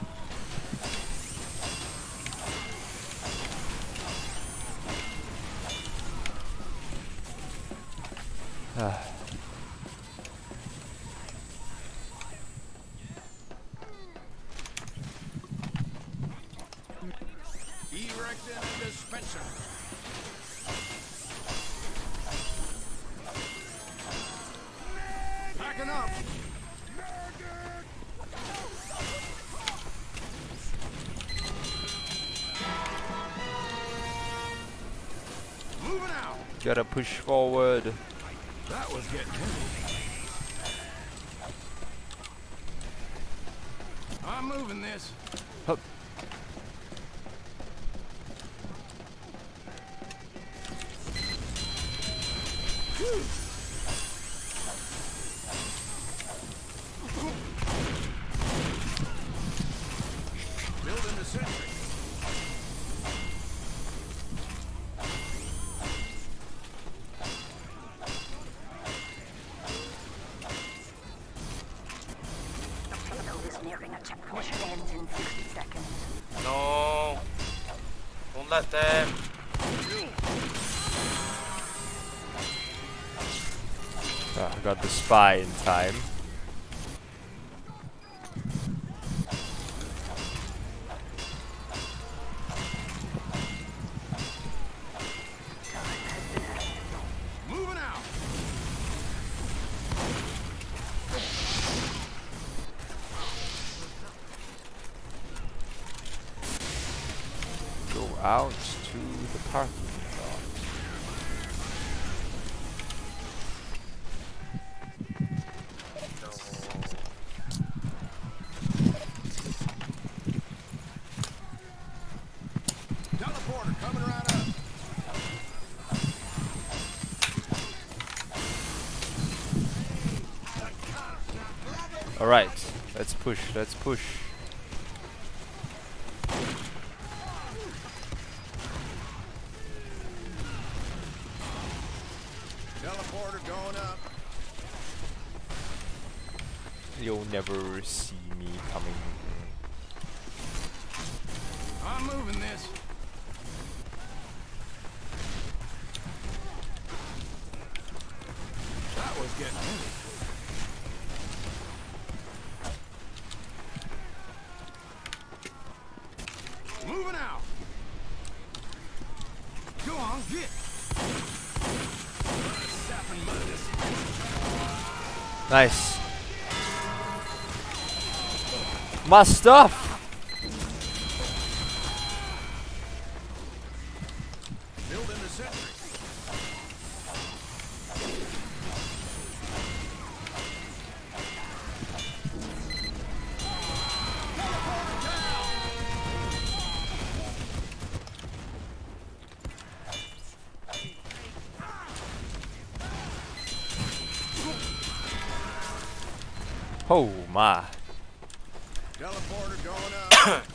Erecting a dispenser. Packing up. Moving out. Gotta push forward. That was getting heavy. I'm moving this. Hup. Building the sentry. Payload is nearing a checkpoint. Mission ends in sixty seconds. No. Don't let them. Ah, I got the spy in time. Moving out. Go out to the parking lot. Teleporter coming right up. Alright, let's push, let's push. Teleporter going up. You'll never see me coming. I'm moving this. That was getting heavy. Moving out. Go on, get. Sapping mud. Nice. My stuff! Building the sentry. Oh my. Teleporter going up.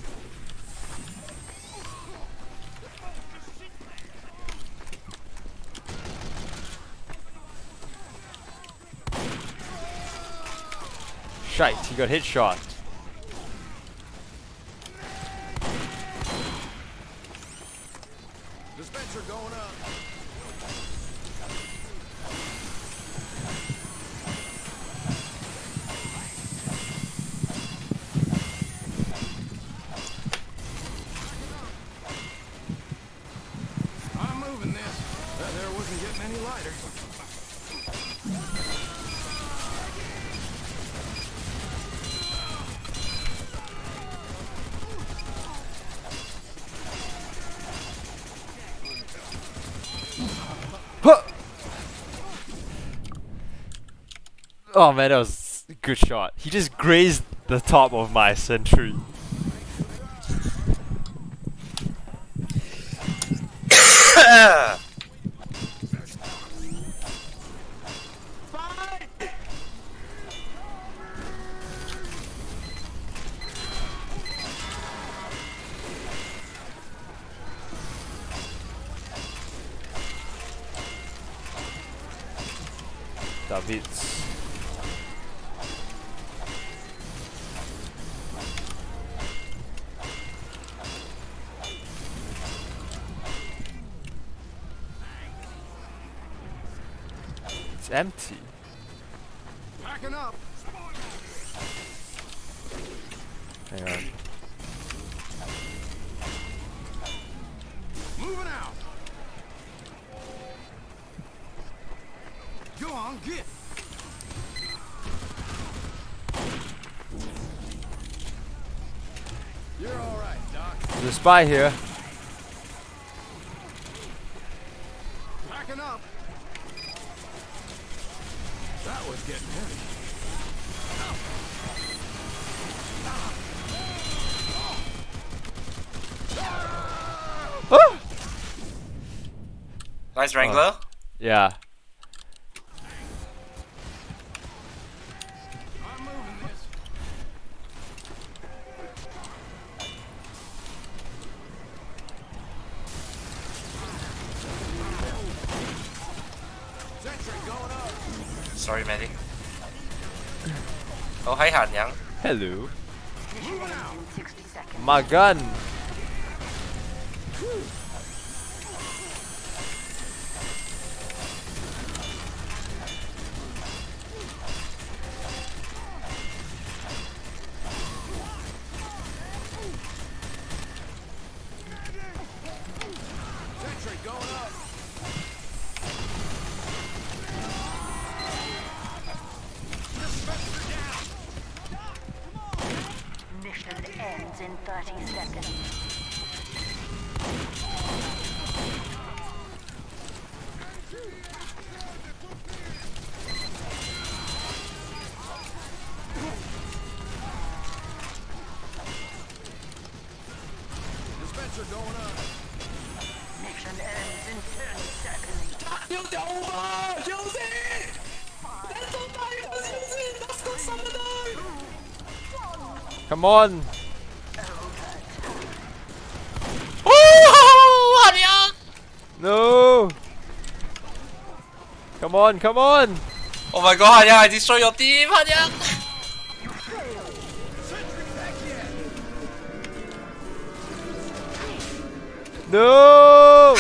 Shite, he got hit shot. Dispenser going up. I'm moving this. That there wasn't getting any lighter. Oh man, that was a good shot. He just grazed the top of my sentry. Davids. It's empty. Packing up. Hang on. Moving out. Go on, get. You're all right, Doc. There's a spy here. Packing up. That was getting heavy. Oh! Nice Wrangler. Yeah. I'm moving this. Sentry going up. Sorry, medic. Oh, hi, Han Yang. Hello. Moving out. sixty seconds. My gun. Sentry going up. Dispenser down. Mission ends in thirty seconds. Dispenser going up. Mission ends in ten seconds. Use it over! Use it! That's so tight! Let's use it! Let's go Samadai! Come on. No. Come on, come on. Oh my god, Han Yang, I destroy your team, Han Yang. No.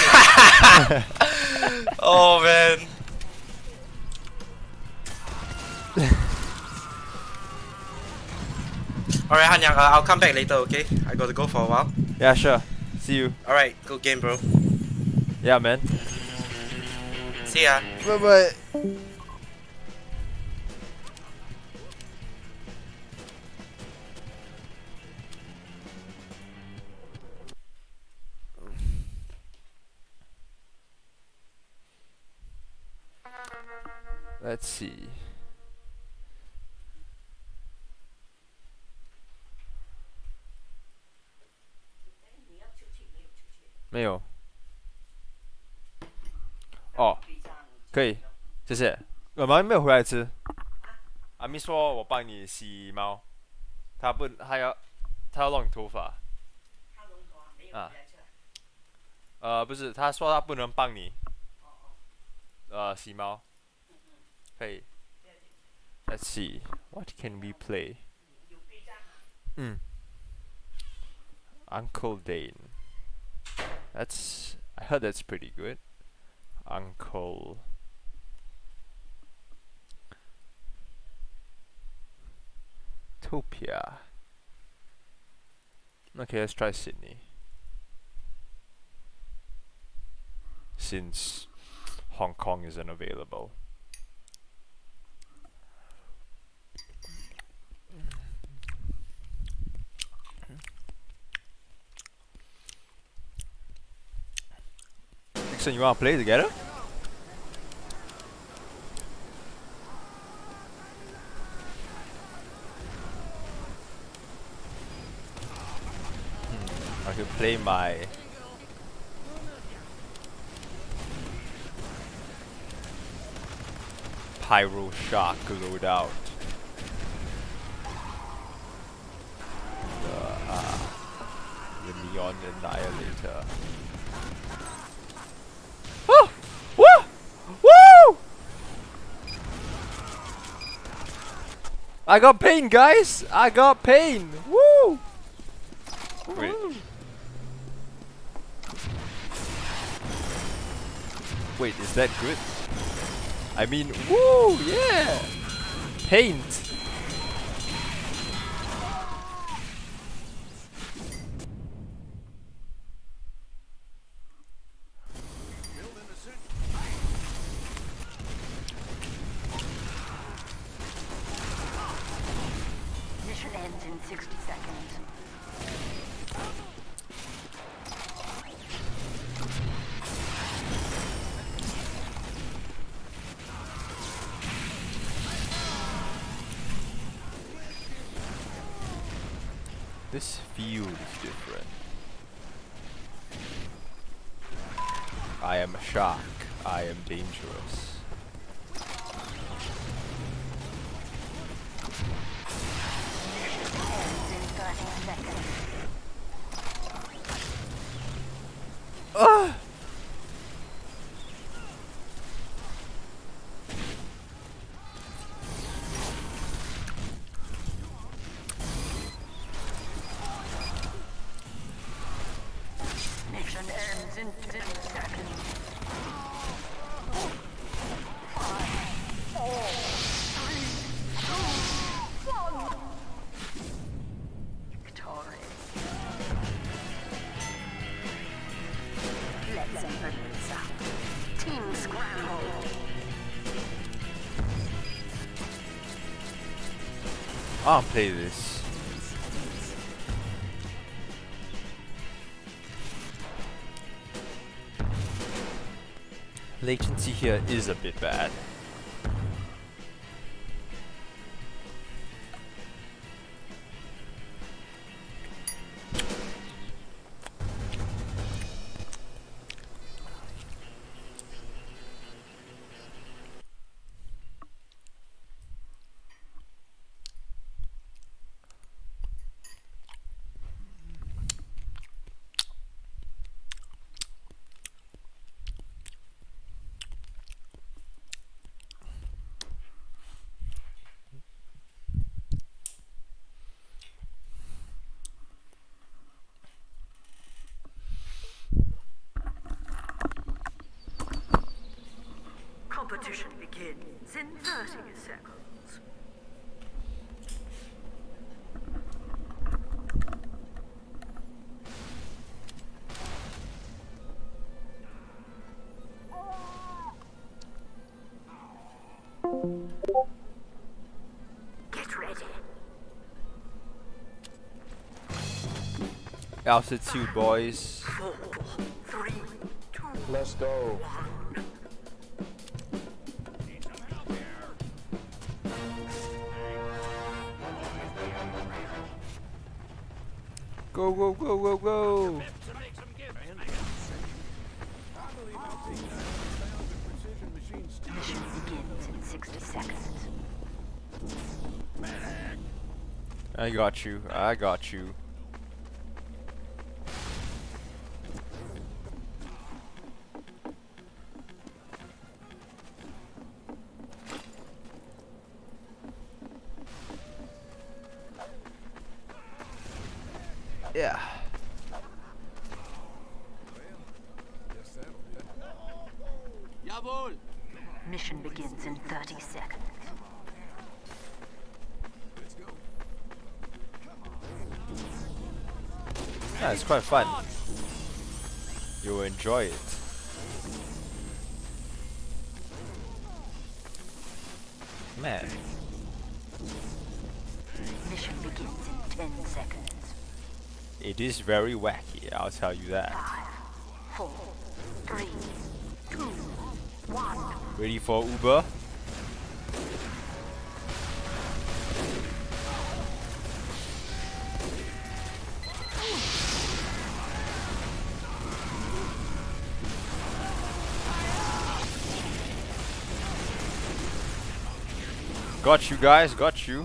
Oh man. Alright, Han Yang, uh, I'll come back later, okay? I gotta go for a while. Yeah, sure. See you. Alright, good game, bro. Yeah, man. See ya. Bye bye. Let's see.没有。哦，可以，谢谢。我们没有回来吃。阿咪说我帮你洗猫，他不，他要，他要弄头发。啊。呃，不是，他说他不能帮你。呃，洗猫。可以。Let's see, what can we play? 嗯。Uncle Dane. That's, I heard that's pretty good. Uncle Topia. Okay, let's try Sydney. Since Hong Kong isn't available. Nixon, you wanna play together? play my Pyro Shark loadout. The, uh, the Neon Annihilator. Oh! Woo! Woo! I got pain, guys! I got pain! Woo! Wait. Wait, is that good? I mean, woo! Yeah! Paint! Mission ends in sixty seconds. This field is different. I am a shark. I am dangerous. Ends in thirty seconds. Ah! Mission ends in ten seconds. Victory. Let's open this up. Team scramble. I'll play this. Latency here is a bit bad. Competition begins in thirty seconds. Get ready. Altitude, boys. Four, three, two, Let's go. one. Go, go, go, go, go! Mission begins in sixty seconds. I got you. I got you. Yeah. Mission begins in thirty seconds. Yeah, it's quite fun. You'll enjoy it. Man. Mission begins in ten seconds. It is very wacky, I'll tell you that. Five, four, three, two, one. Ready for Uber? Got you guys, got you.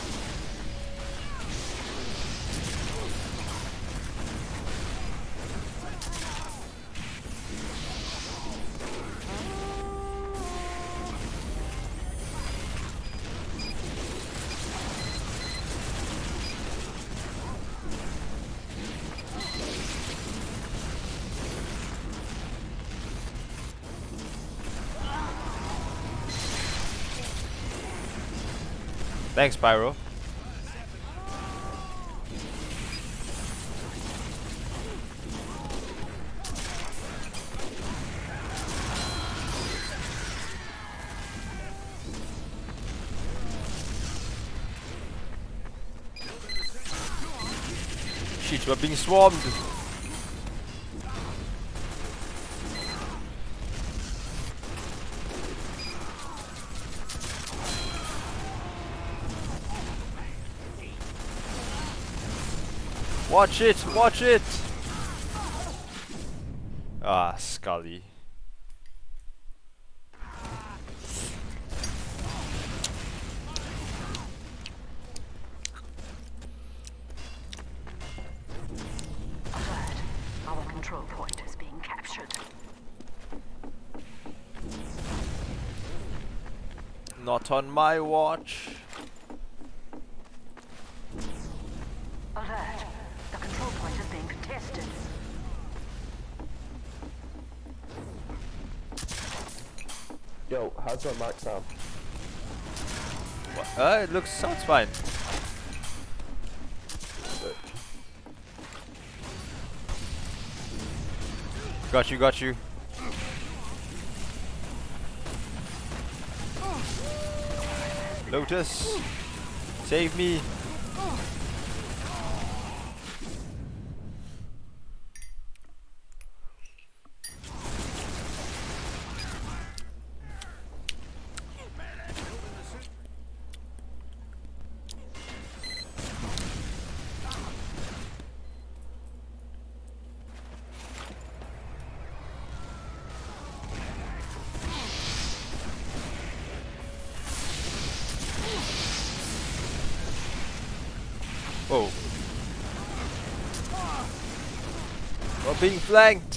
Thanks, Pyro. Shit, we're being swarmed. Watch it! Watch it! Ah, Scully. Alert. Our control point is being captured. Not on my watch. Alert. The control point is being contested. Yo, how's my mic sound? What? Uh, it looks sounds fine. Got you, got you. Lotus, save me. Oh. We're being flanked.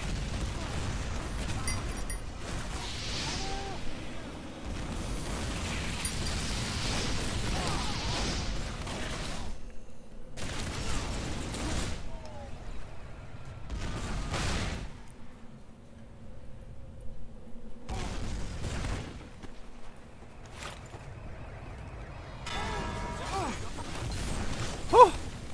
Oh.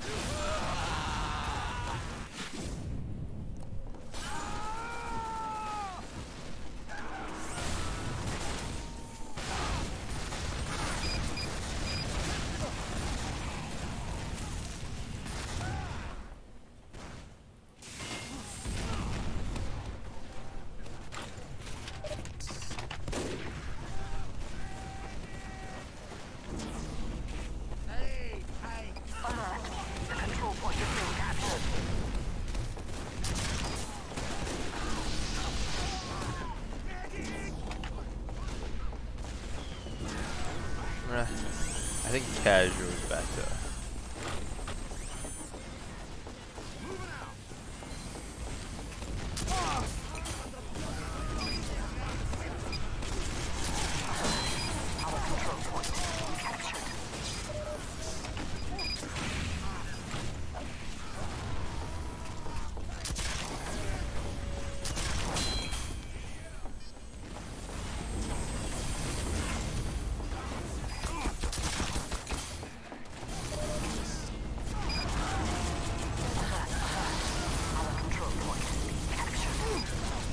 Alert. The control point is being captured. Uh, I think casual is better. Our control point is being captured. Our control point is being captured.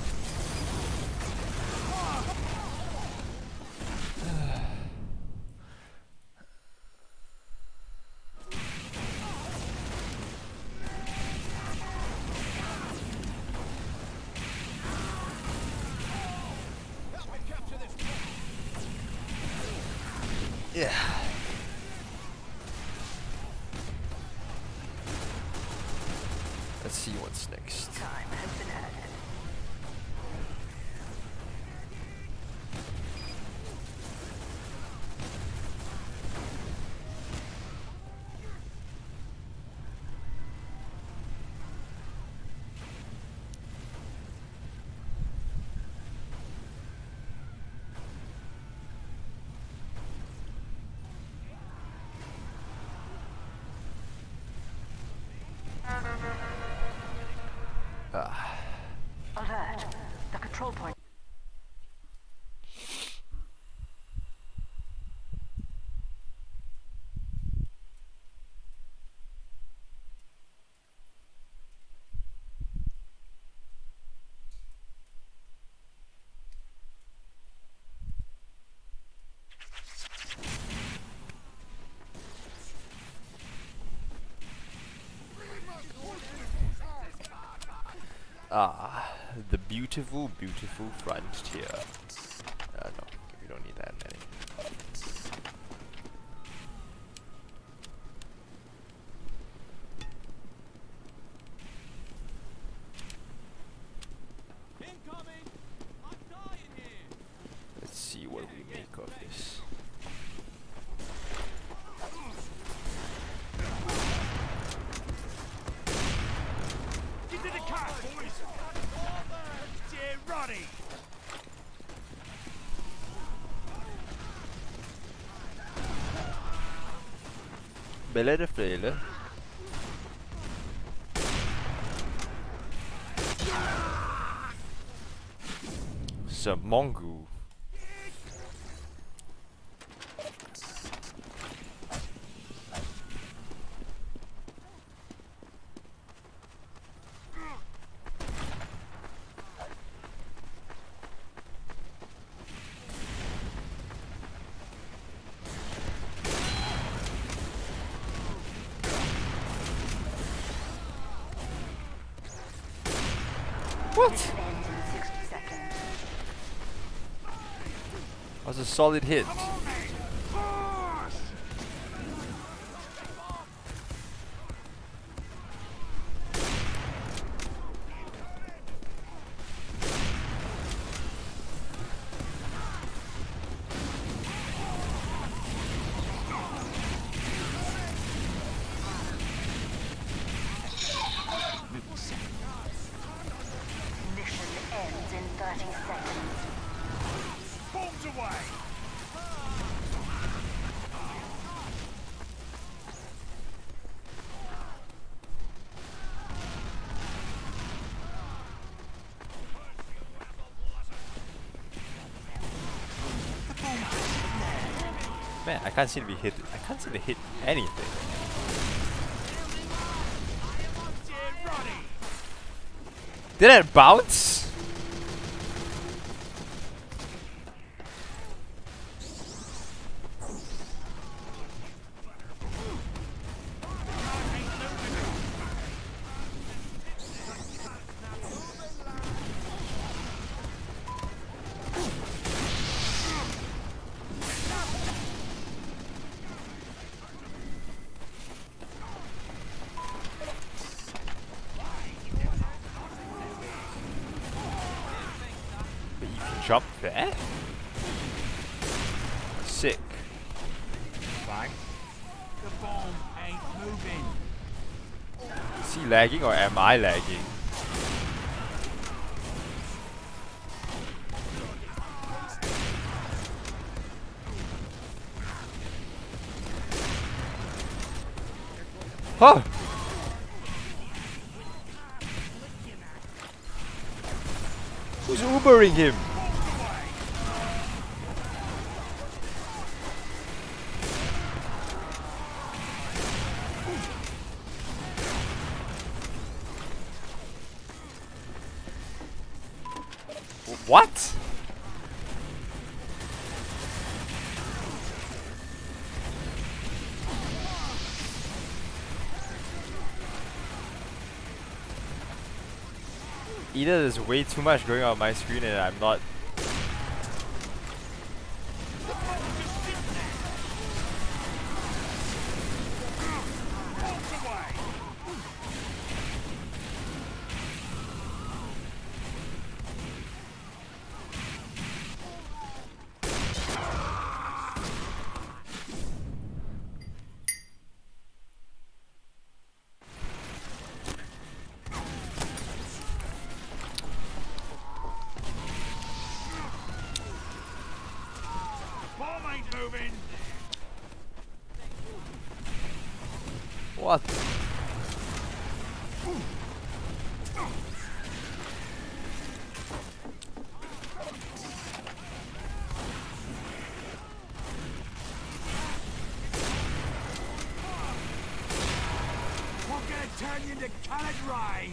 Yeah. Let's see what's next. Time has been added. control point. Ah, the beautiful, beautiful frontier. Uh, no, we don't need that many. Let's see what we make of this. Into the car, boys! Dear Roddy! Belle de Frele. Some Mongu. What? That was a solid hit. Mission ends in thirty seconds. Bombs away! Man, I can't seem to be hit. I can't seem to hit anything. Did it bounce? Jump there? Sick. Fine. The bomb ain't moving. Is he lagging or am I lagging? Huh! Who's Ubering him? What? Either there's way too much going on my screen and I'm not. Bomb ain't moving! What? turn you into coloured rain.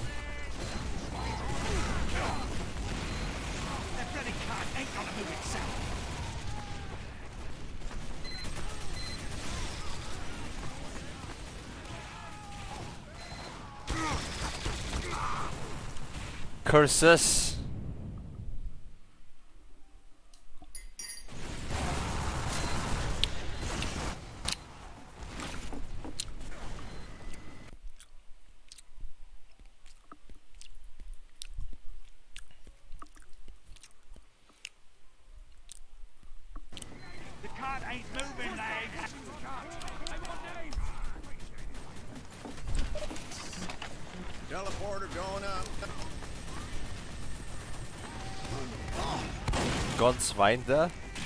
That bloody cart ain't gonna move itself. Curses. The cart ain't moving, lads. Teleporter going up. God's Wein da.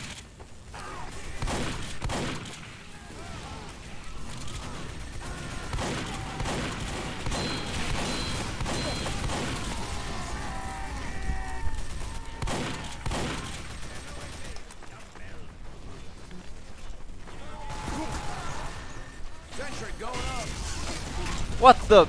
Sentry going up. What the?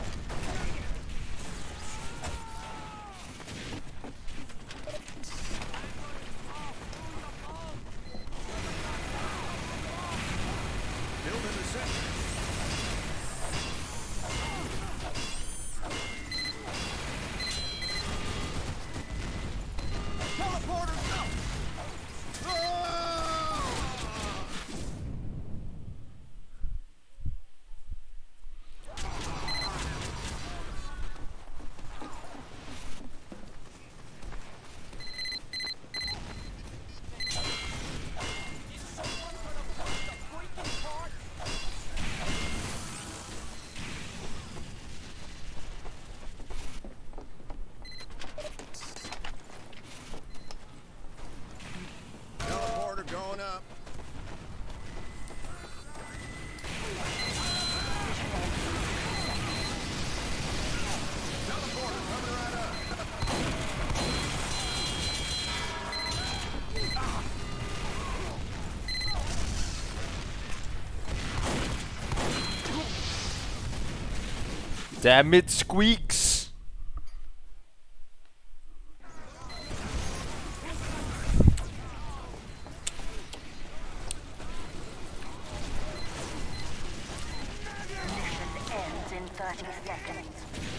Building the sentry. Teleporter up. Teleporter going up. Teleporter coming right up. Damn it, Squeaks. Mission ends in thirty seconds.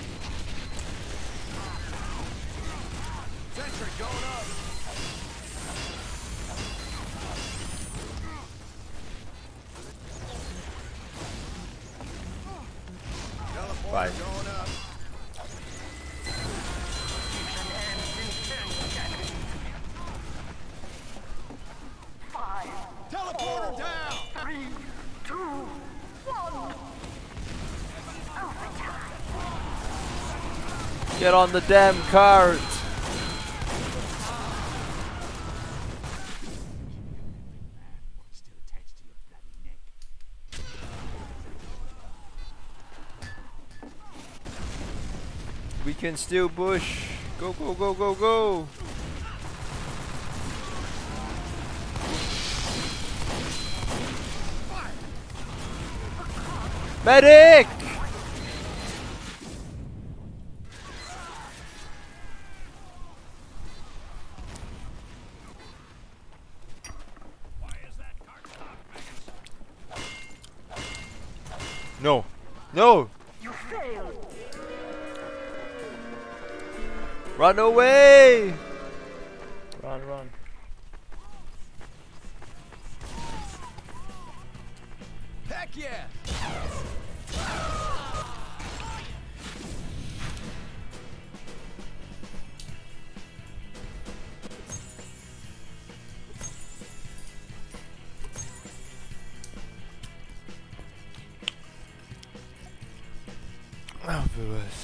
Sentry going up. Teleporter Bye. going up. Mission ends in ten seconds. Five, Teleporter down. three, two, one. Overtime. Get on the damn cart. Still attached to your bloody neck. We can steal Bush. Go, go, go, go, go. Medic! No. No! You failed. Run away! Run, run. Heck yeah. Oh, boys.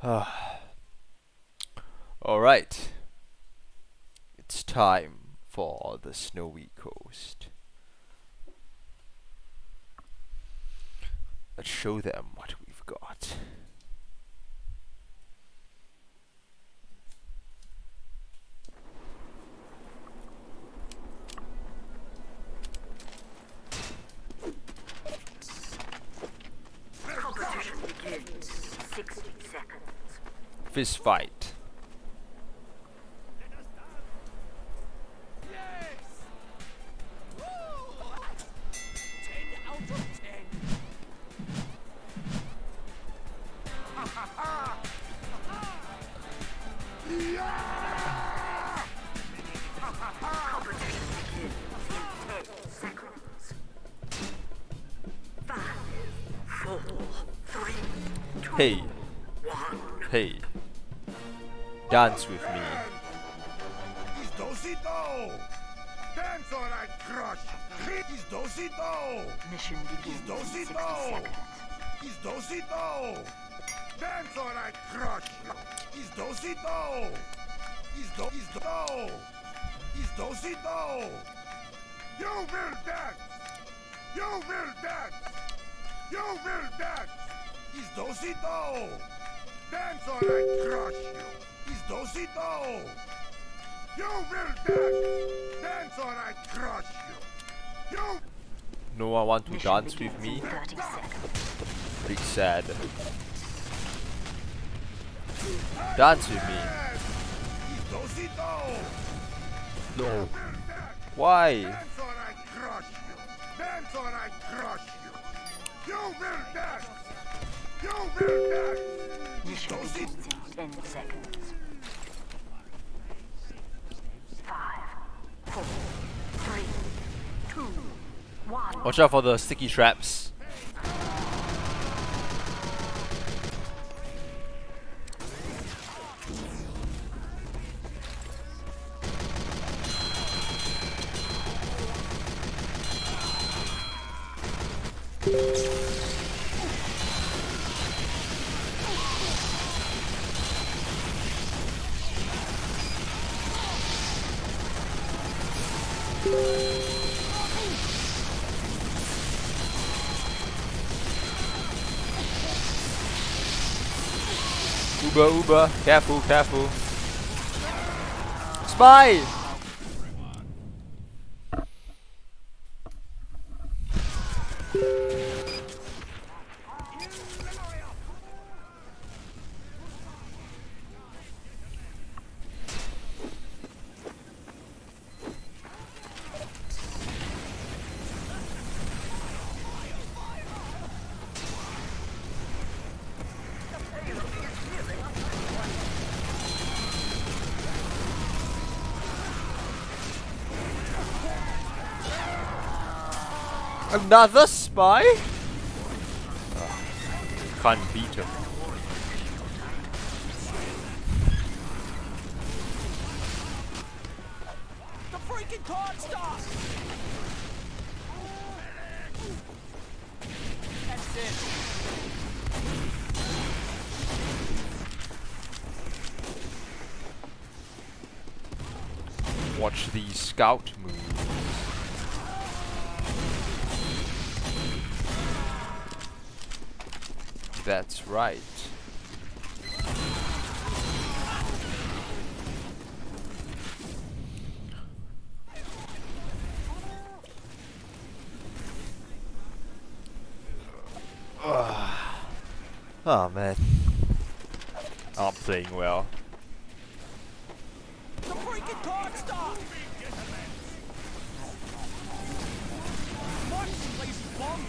Alright. It's time for the snowy coast. Let's show them what we've got. Competition begins in sixty seconds. Fist fight. Competition begins in ten seconds. Five, four, three, two, Hey, one. hey. Dance with me. He's Dosito! Dance or I crush! He's Dosito! Mission begins He's in sixty Dosito! seconds. He's Dosito! Dance or I crush you! He's Dosito! He's Do He's Do He's Dosito! You will dance! You will dance! You will dance! He's Dosito! Dance or I crush you! He's Dosito! You will dance! Dance or I crush you! You No one want to Mission dance with begins me? in thirty seconds. Pretty sad. Dance with me. He's Dosito! No. Why? Dance or I crush you! Dance or I crush you! You will dance! You will dance! Mission begins in ten seconds. Five, four, three, two, one. Watch out for the sticky traps. Uber, Uber, careful, careful. Spy! Another spy? Oh, can't beat him. The freaking card stopped! That's it. Watch the scout move. That's right. Oh man, I'm playing well. The freaking card stopped! What, you lazy bum?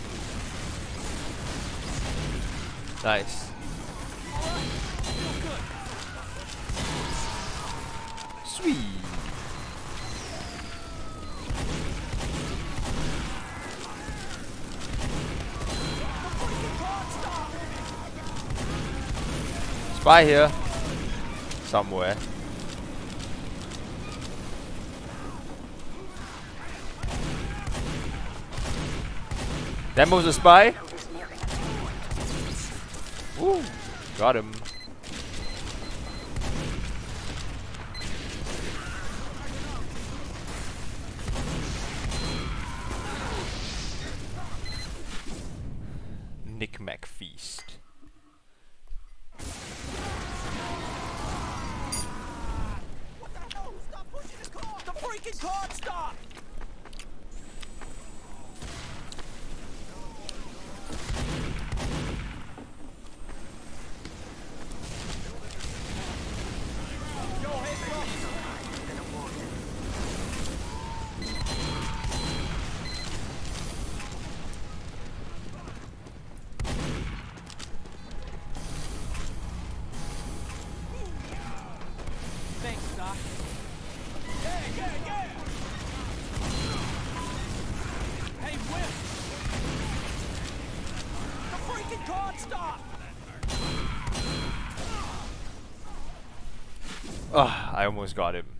Nice. Sweet. Spy here. Somewhere. That moves a spy. Woo! Got him. beast. What the hell? Stop pushing the car! The freaking car stop! Yo, heads up! Thanks, Doc. Yeah, yeah, yeah! Hey, Whip! The freaking car stop! Ugh, I almost got him.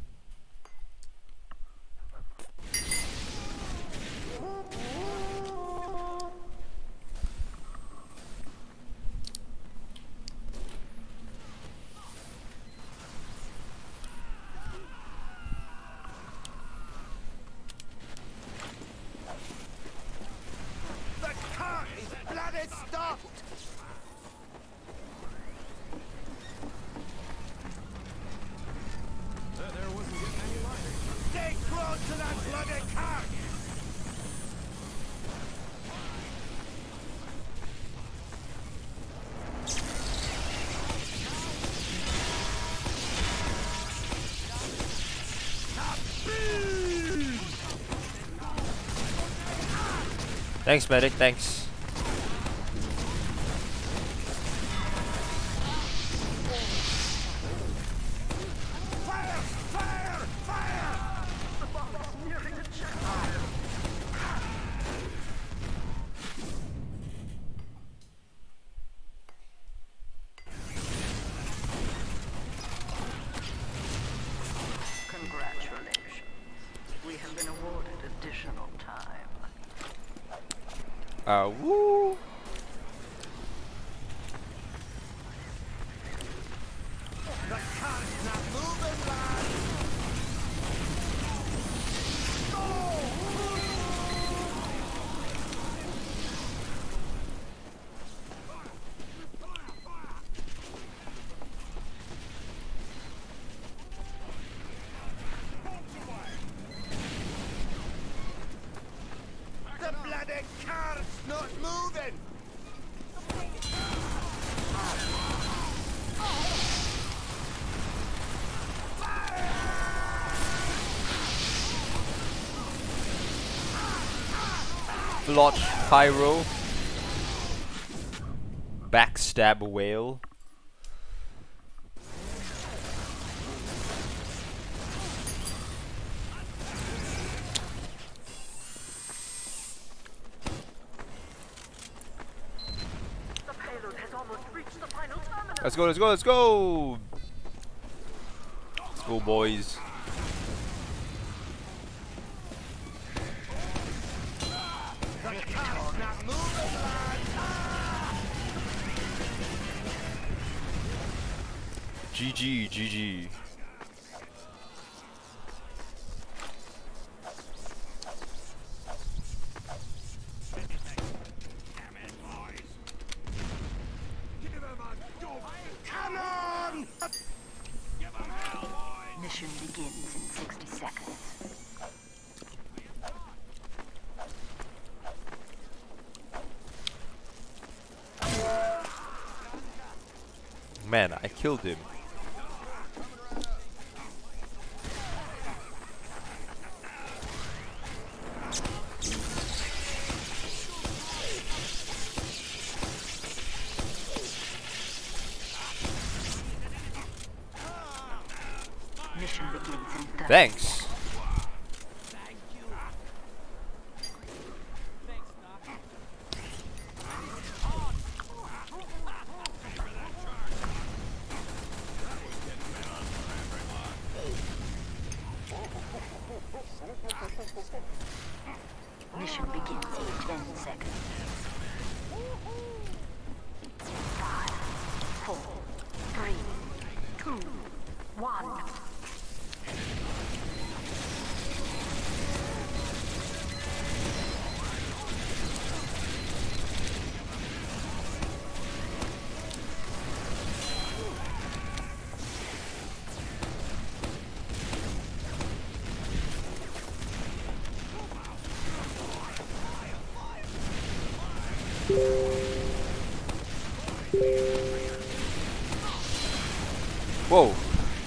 The car is bloody stopped! There, there wasn't getting any lighter. Stay close to that bloody car! Thanks, medic. Thanks. Fire! Fire! Fire! Congratulations. We have been awarded additional time. Uh, woo! The car's not moving, lad! The bloody car's not moving! Blotch pyro. Backstab whale. The payload has almost reached the final terminal. Let's go, let's go, let's go! Let's go, boys. The car's not moving, lad! G G, G G. Come on! Mission begins in sixty seconds. Man, I killed him. Mission begins in thirty Thanks. seconds. Mission begins in ten seconds. Five, four, three, two, one. Whoa.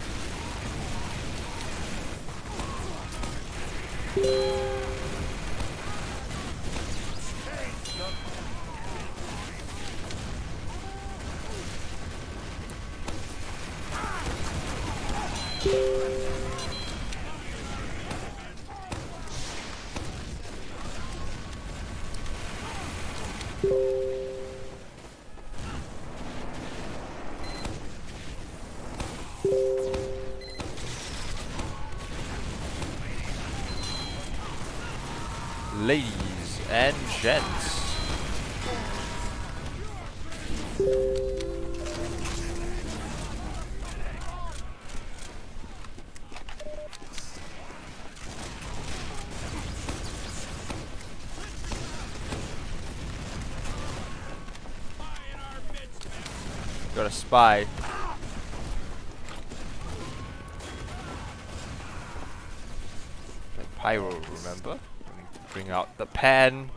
Ladies and gents, got a spy. Like pyro, remember? Bring out the pan.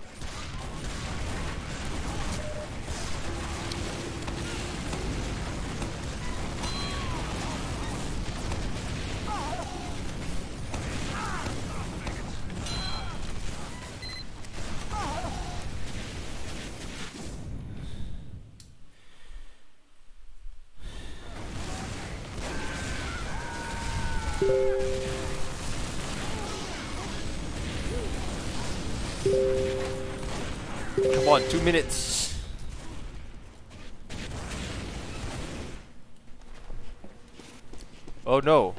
Come on, two minutes. Oh no.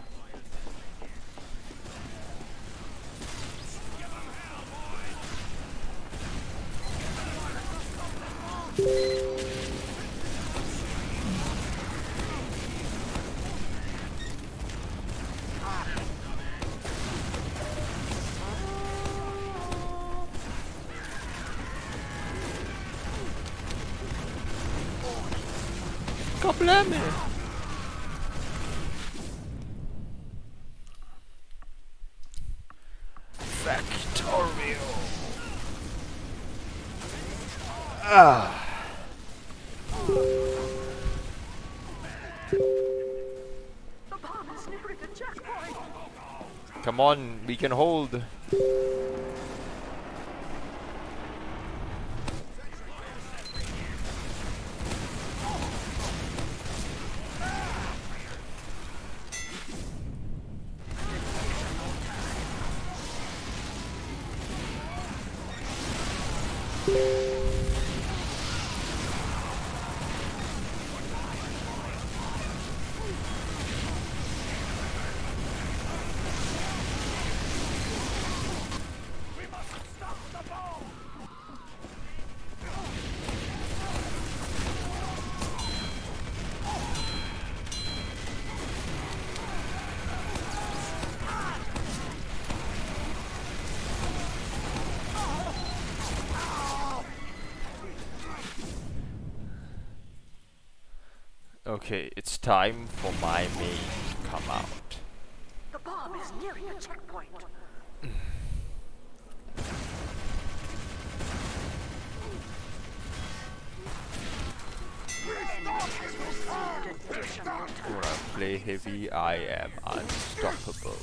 Problemy. Factorio. Ah. The bomb is nearing the checkpoint. Come on, we can hold. Okay, it's time for my main to come out. The bomb is nearing the checkpoint. When I play heavy, I am unstoppable.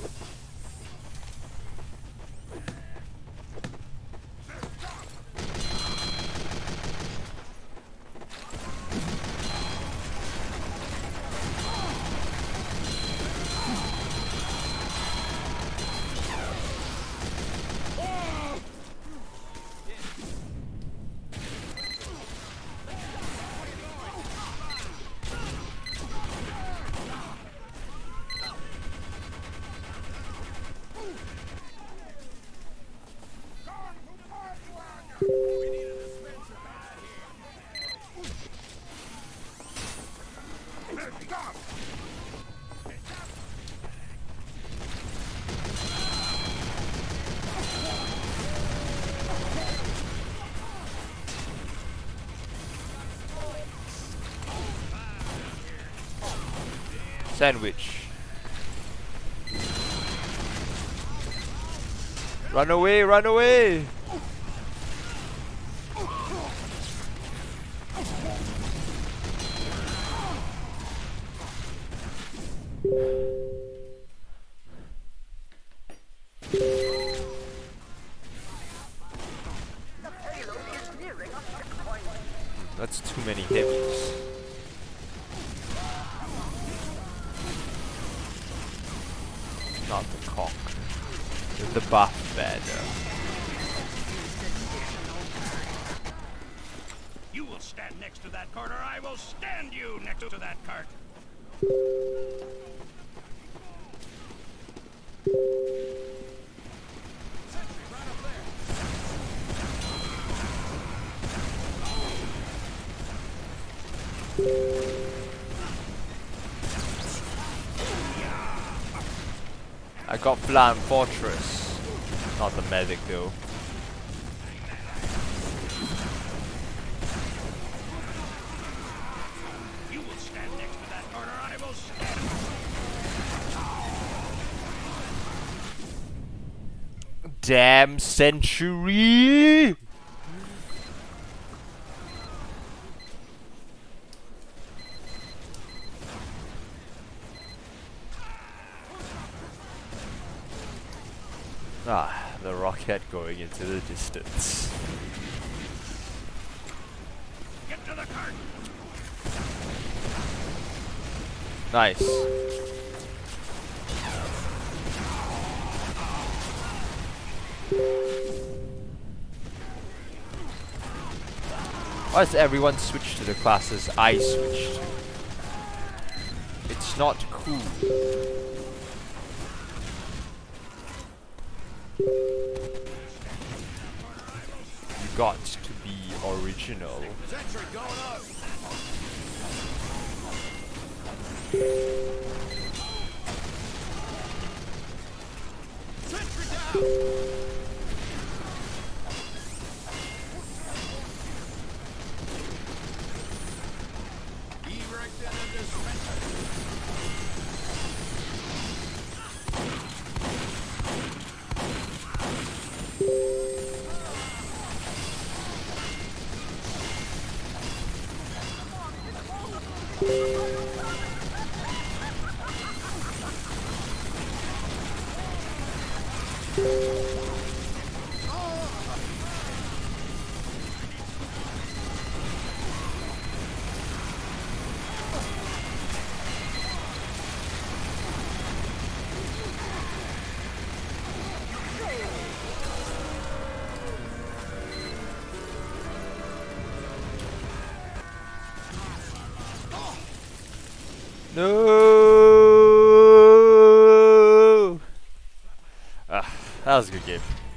Sandwich. Run away, run away! many heavies. Not the cock. With the buff badger. You will stand next to that cart, or I will stand you next to that cart. I got Flam Fortress. Not the medic though. You will stand next to that cart, or I will stand. Damn century! Ah, the rocket going into the distance. Get to the cart. Nice. Why does everyone switch to the classes I switched to? It's not cool. You got to be original. Sentry going up. Sentry down. Erected a dispenser. No. Ah, that was a good game.